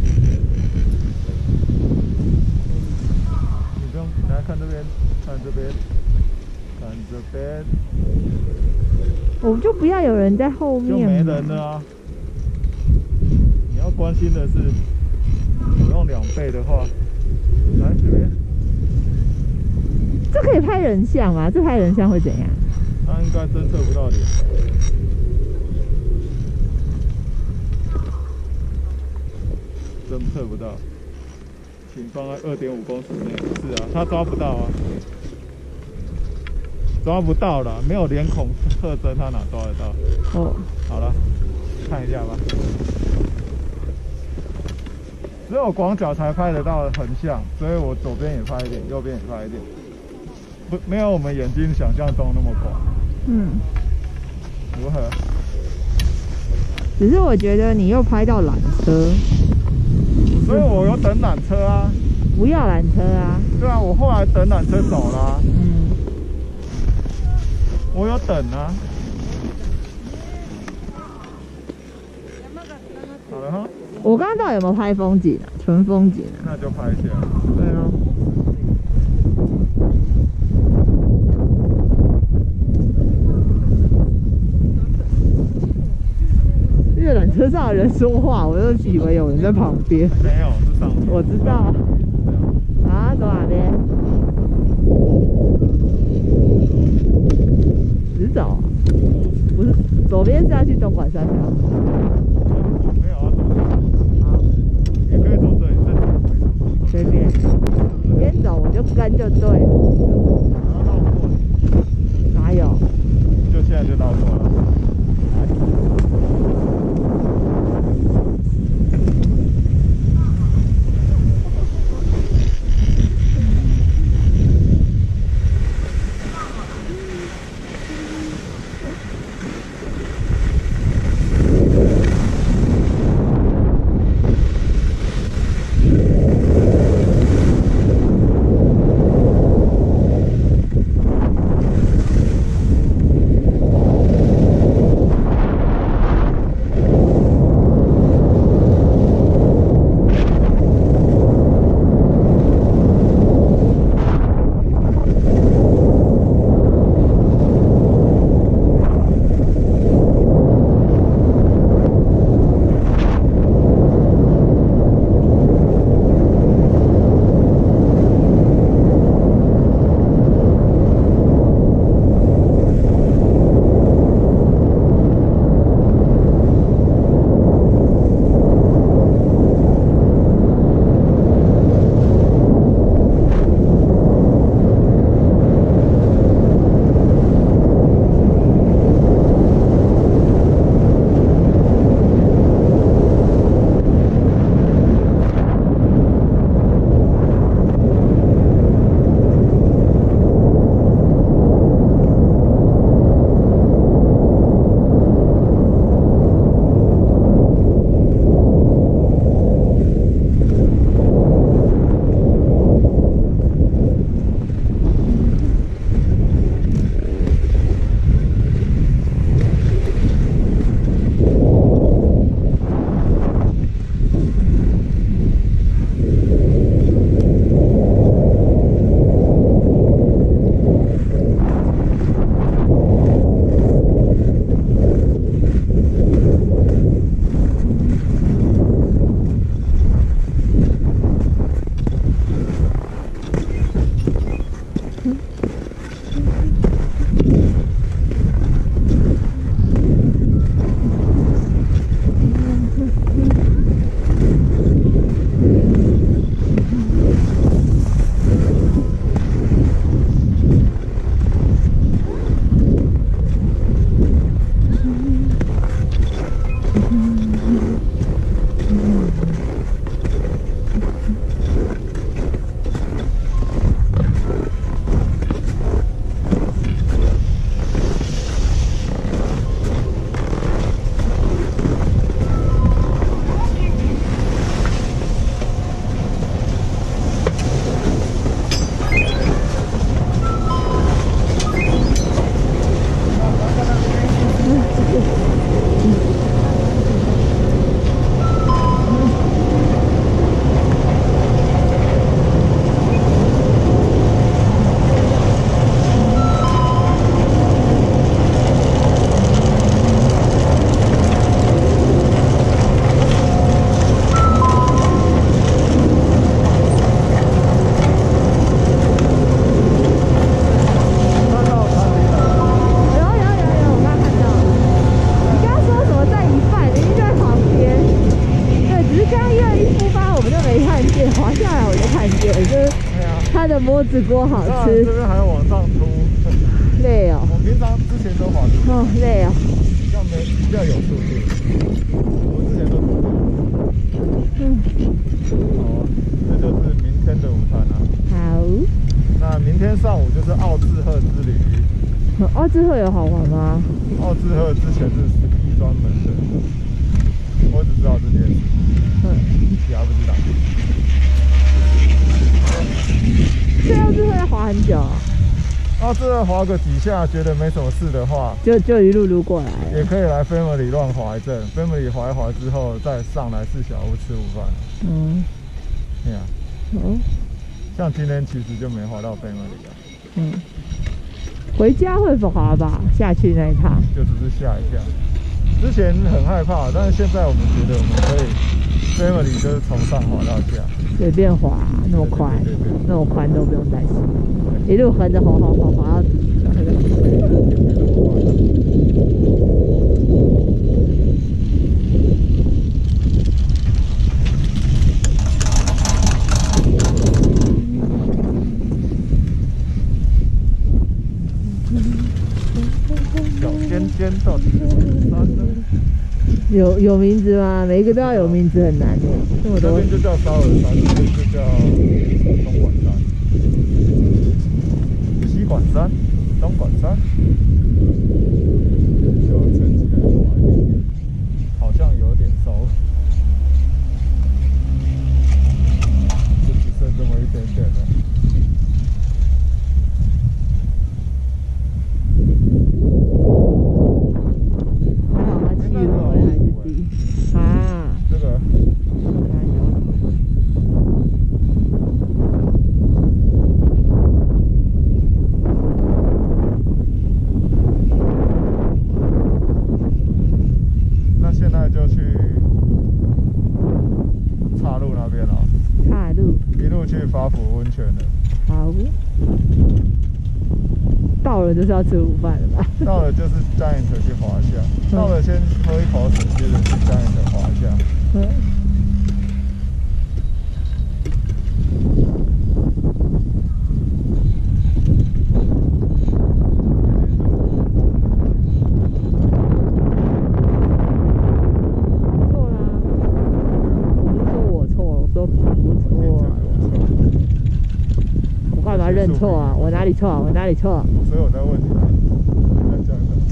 S1: 你不用，来看这边，看这边，看这边。
S2: 我就不要有人在后面。
S1: 就没人了啊！你要关心的是，我用两倍的话。来这边，
S2: 这可以拍人像吗？这拍人像会怎样？
S1: 它应该侦测不到脸，侦测不到，请放在二点五公尺内。是啊，它抓不到啊，抓不到了，没有脸孔特征，它哪抓得到？
S2: 哦，
S1: 好了，看一下吧。只有广角才拍得到横向，所以我左边也拍一点，右边也拍一点，不没有我们眼睛想象中那么广。
S2: 嗯，
S1: 如何？
S2: 只是我觉得你又拍到缆车，
S1: 所以我有等缆车啊。
S2: 不要缆车啊。对
S1: 啊，我后来等缆车走了、啊。
S2: 嗯，
S1: 我有等啊。好了哈。
S2: 我刚刚到底有没有拍风景啊？纯风景啊？
S1: 那就拍一下。
S2: 对哦。因为缆车上的人说话，我就以为有人在旁边。
S1: 没有，是上面。
S2: 我知道。啊，走哪边？直走。不是，左边是要去东莞山条。
S1: 没有啊，好。也可以走这里，这里。
S2: 随便。边走我就跟就对，
S1: 然后绕过你，
S2: 哪有？
S1: 就现在就绕过了。
S2: 锅子锅好吃。
S1: 这边还要往上凸，
S2: 累哦。
S1: 我平常之前都滑出去。
S2: 哦，累哦。
S1: 比较没比较有速度，我之前都不会。嗯。好，这就是明天的午餐啊。
S2: 好。
S1: 那明天上午就是奥志贺之旅。
S2: 奥志贺有好玩吗？
S1: 奥志贺之前是十一专门的，我只知道这件事，嗯，其他不知道。
S2: 所以奥志贺要滑很久。
S1: 奥志贺滑个几下，觉得没什么事的话，
S2: 就就一路撸过来。
S1: 也可以来 Family 乱滑一阵 ，Family 滑一滑之后，再上来四小屋吃午饭。嗯，对啊。嗯。像今天其实就没滑到 Family 啊。嗯。
S2: 回家会滑吧，下去那一趟
S1: 就只是下一下。之前很害怕，但是现在我们觉得我们可以 family 就是从上滑到下，
S2: 随便滑，那么快，对对对对那么宽都不用担心，一路横着滑滑滑滑到底。
S1: 间到底是什么山呢？
S2: 有有名字吗？每一个都要有名字，很难的。这么多。
S1: 这边就叫烧耳山，这边就叫东莞山、西莞山、东莞山。就趁机来滑一点，好像有点烧，就只剩这么一点点了。
S2: 还好它气温还是低啊。
S1: 这个。那现在就去岔路那边了。
S2: 岔路。
S1: 一路去发福温泉了。
S2: 好。到了就是要吃午饭了吧？
S1: 到了就是加引车去滑下，嗯、到了先喝一口水，接着去加引车滑下。嗯。
S2: 错啦！我不是说我错，我说不错。我干嘛认错啊？我哪里错？我哪里错？
S1: 所以我在问你，你在讲什么？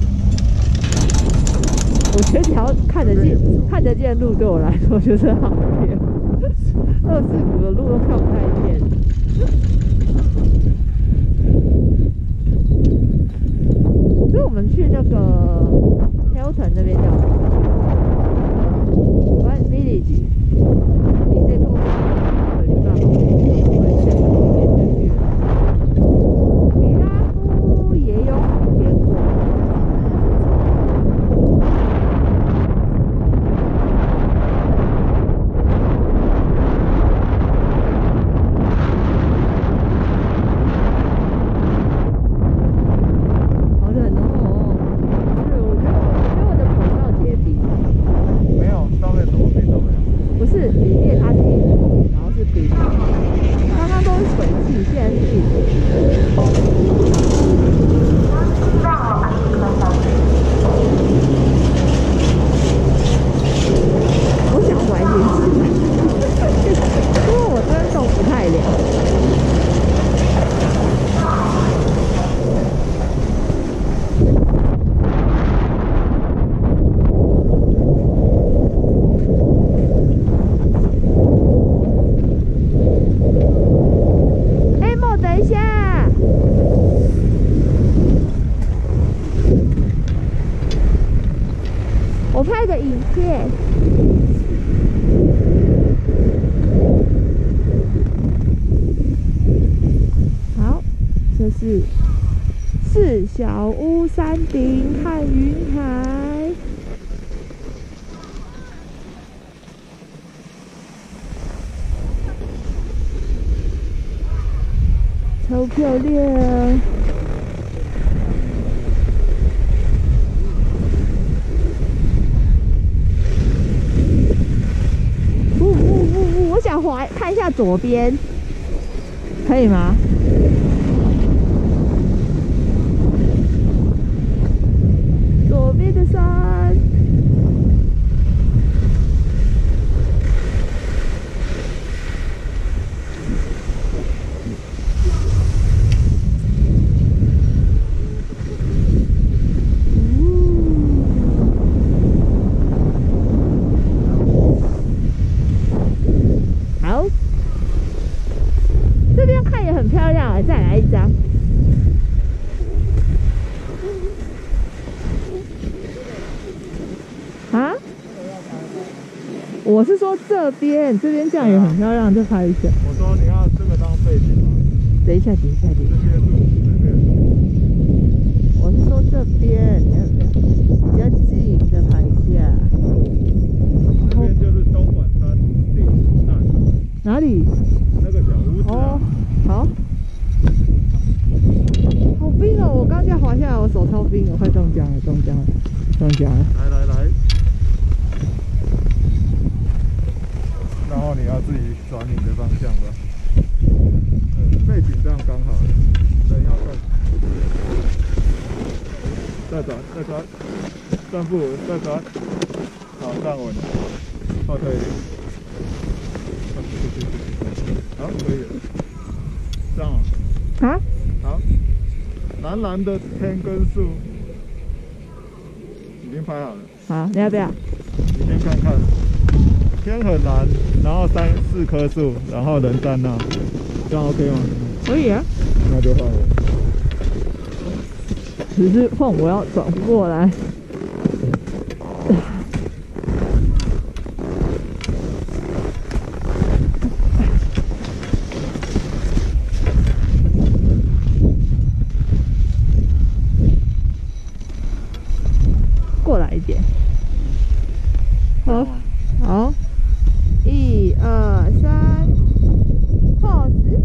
S2: 我觉得只要看得见、看得见路，对我来说就是好一点。二四股的路都看不太见。所以我们去那个 Hilton 那边叫什么 ？One Village。你这通可就到温泉里面就去了。皮拉夫也有点火。好冷哦！是，我觉得我觉得我的口罩结冰。
S1: 没有，上面什么冰都没有。
S2: 不是，里面它是硬的，然后是冰的。刚刚都是水汽，现在是硬的。我想晚一点起来，因为我这边动不太了。哎，莫，等一下。我拍个影片。好，这是四小屋山顶看云海。超漂亮！不不不不，我想滑看一下左边，可以吗？左边的山。好，这边看也很漂亮，再来一张。啊？我是说这边，这边这样也很漂亮，再拍一下。
S1: 我说你要这个当背景吗？
S2: 等一下，等一下，等一下。
S1: 这些路随便。
S2: 我是说这边，你看没有？比较近，再拍一下。
S1: 这边就是东莞山顶那
S2: 哪里？
S1: 那个小屋子啊。
S2: 哦，好。好冰哦！我刚这样滑下来，我手超冰了，快中奖了，中奖了，中奖了。
S1: 来来来。然后你要自己转你的方向吧。嗯，背景这样刚好了。人要更正。 转，再转，站不稳，再转，好，站稳了，后退一点，好，可以了，这样哦，
S2: 啊？
S1: 好，蓝蓝的天跟树已经拍好了，
S2: 好，你要不要？
S1: 你先看看，天很蓝，然后三四棵树，然后人站那，这样 OK 吗？
S2: 可以啊，
S1: 那就换我。
S2: 只是换我要转不过来。过来一点。好，好，一二三 ，pose，pose。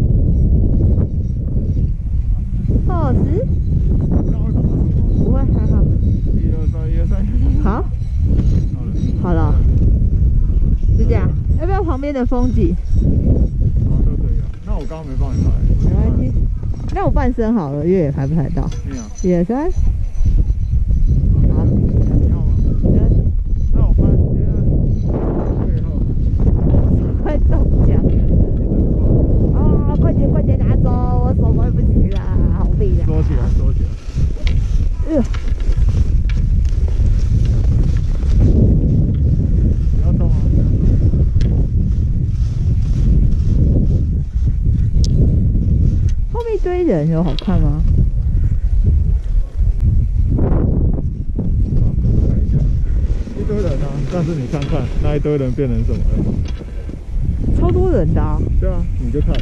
S2: 不会，还好。
S1: 一二三，一二三。
S2: 好，
S1: 好了，
S2: 好了，就这样。要不要旁边的风景？
S1: 好，都可以啊。那我刚刚没帮你拍，
S2: 没关系。那我半身好了，因为也拍不太到。
S1: 你啊，
S2: 一二三，好，
S1: 你要吗？那我拍，你看最后，
S2: 快中奖了！啊，快点快点拿走，我手快不行了，好累啊！
S1: 收起来，收起来。
S2: 呃，
S1: 不要动啊，不要动。
S2: 后面一堆人有好看吗？
S1: 看一下，一堆人啊，但是你看看那一堆人变成什么了？
S2: 超多人的、啊，
S1: 对啊，你就看，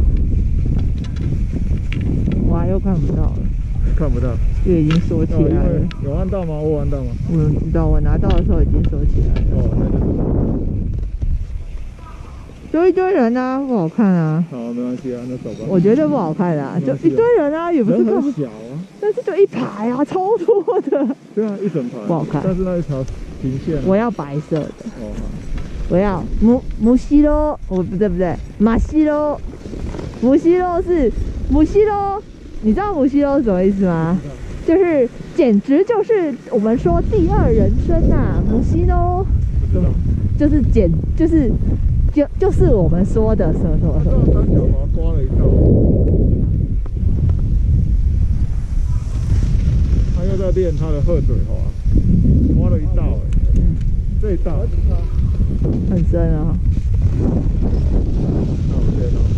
S2: 哇，又看不到了，
S1: 看不到。
S2: 又已经缩起
S1: 哦，因为
S2: 来了。
S1: 有按到吗？我有按到吗？
S2: 我怎么知道？我拿到的时候已经缩起来了。
S1: 哦，那就是。
S2: 就一堆人啊，不好看啊。
S1: 好，没关系啊，那走吧。
S2: 我觉得不好看啊，就一堆人啊，也不是
S1: 人
S2: 个，
S1: 很小啊。
S2: 但是就一排啊，超多的。
S1: 对啊，一整排。
S2: 不好看
S1: 但是那一条平线啊。
S2: 我要白色的，
S1: 哦，好。
S2: 我要母母西罗，我不对不对，马西罗，母西罗是母西罗，你知道母西罗是什么意思吗？就是简直就是我们说第二人生呐、啊，母西罗，
S1: 不知道。
S2: 就是简就是就就是我们说的什么什么什么。
S1: 三角毛刮了一道，他又在练他的鹤嘴滑，刮了一道哎，
S2: 嗯，
S1: 这一道，
S2: 很深啊。
S1: 那我先哦。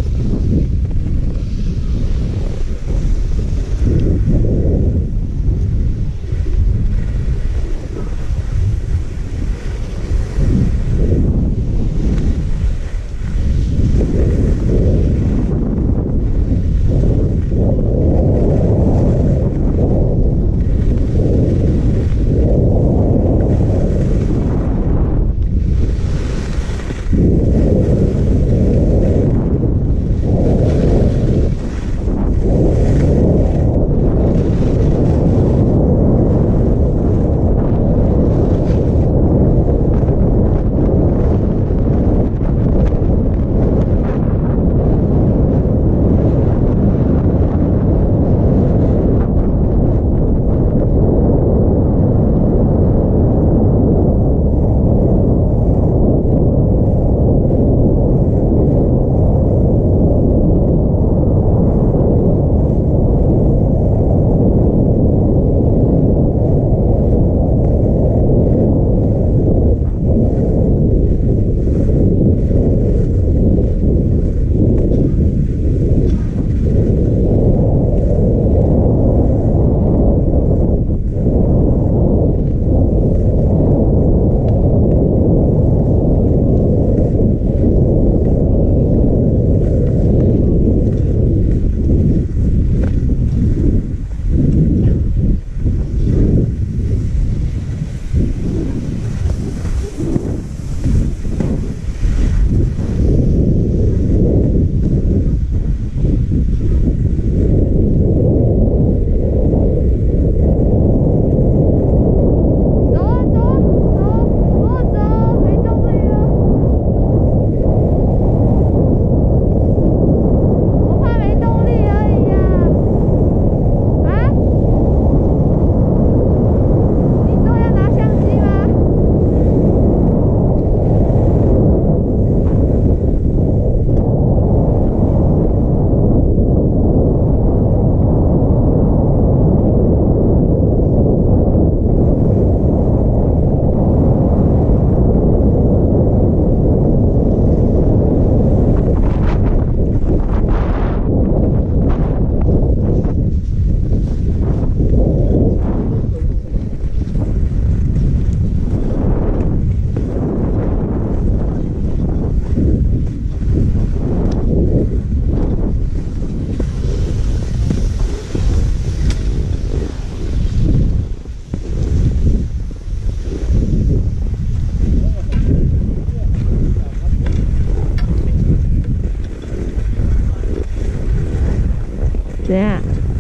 S2: 啊？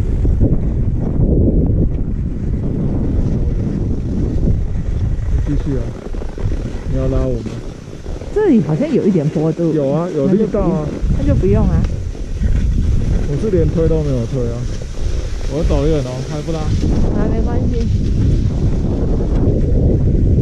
S3: 继续啊！你要拉我吗？
S2: 这里好像有一点坡度。
S3: 有啊，有力道啊。
S2: 那就不用啊。
S3: 我是连推都没有推啊。我走远哦，还不拉。
S2: 啊，没关系。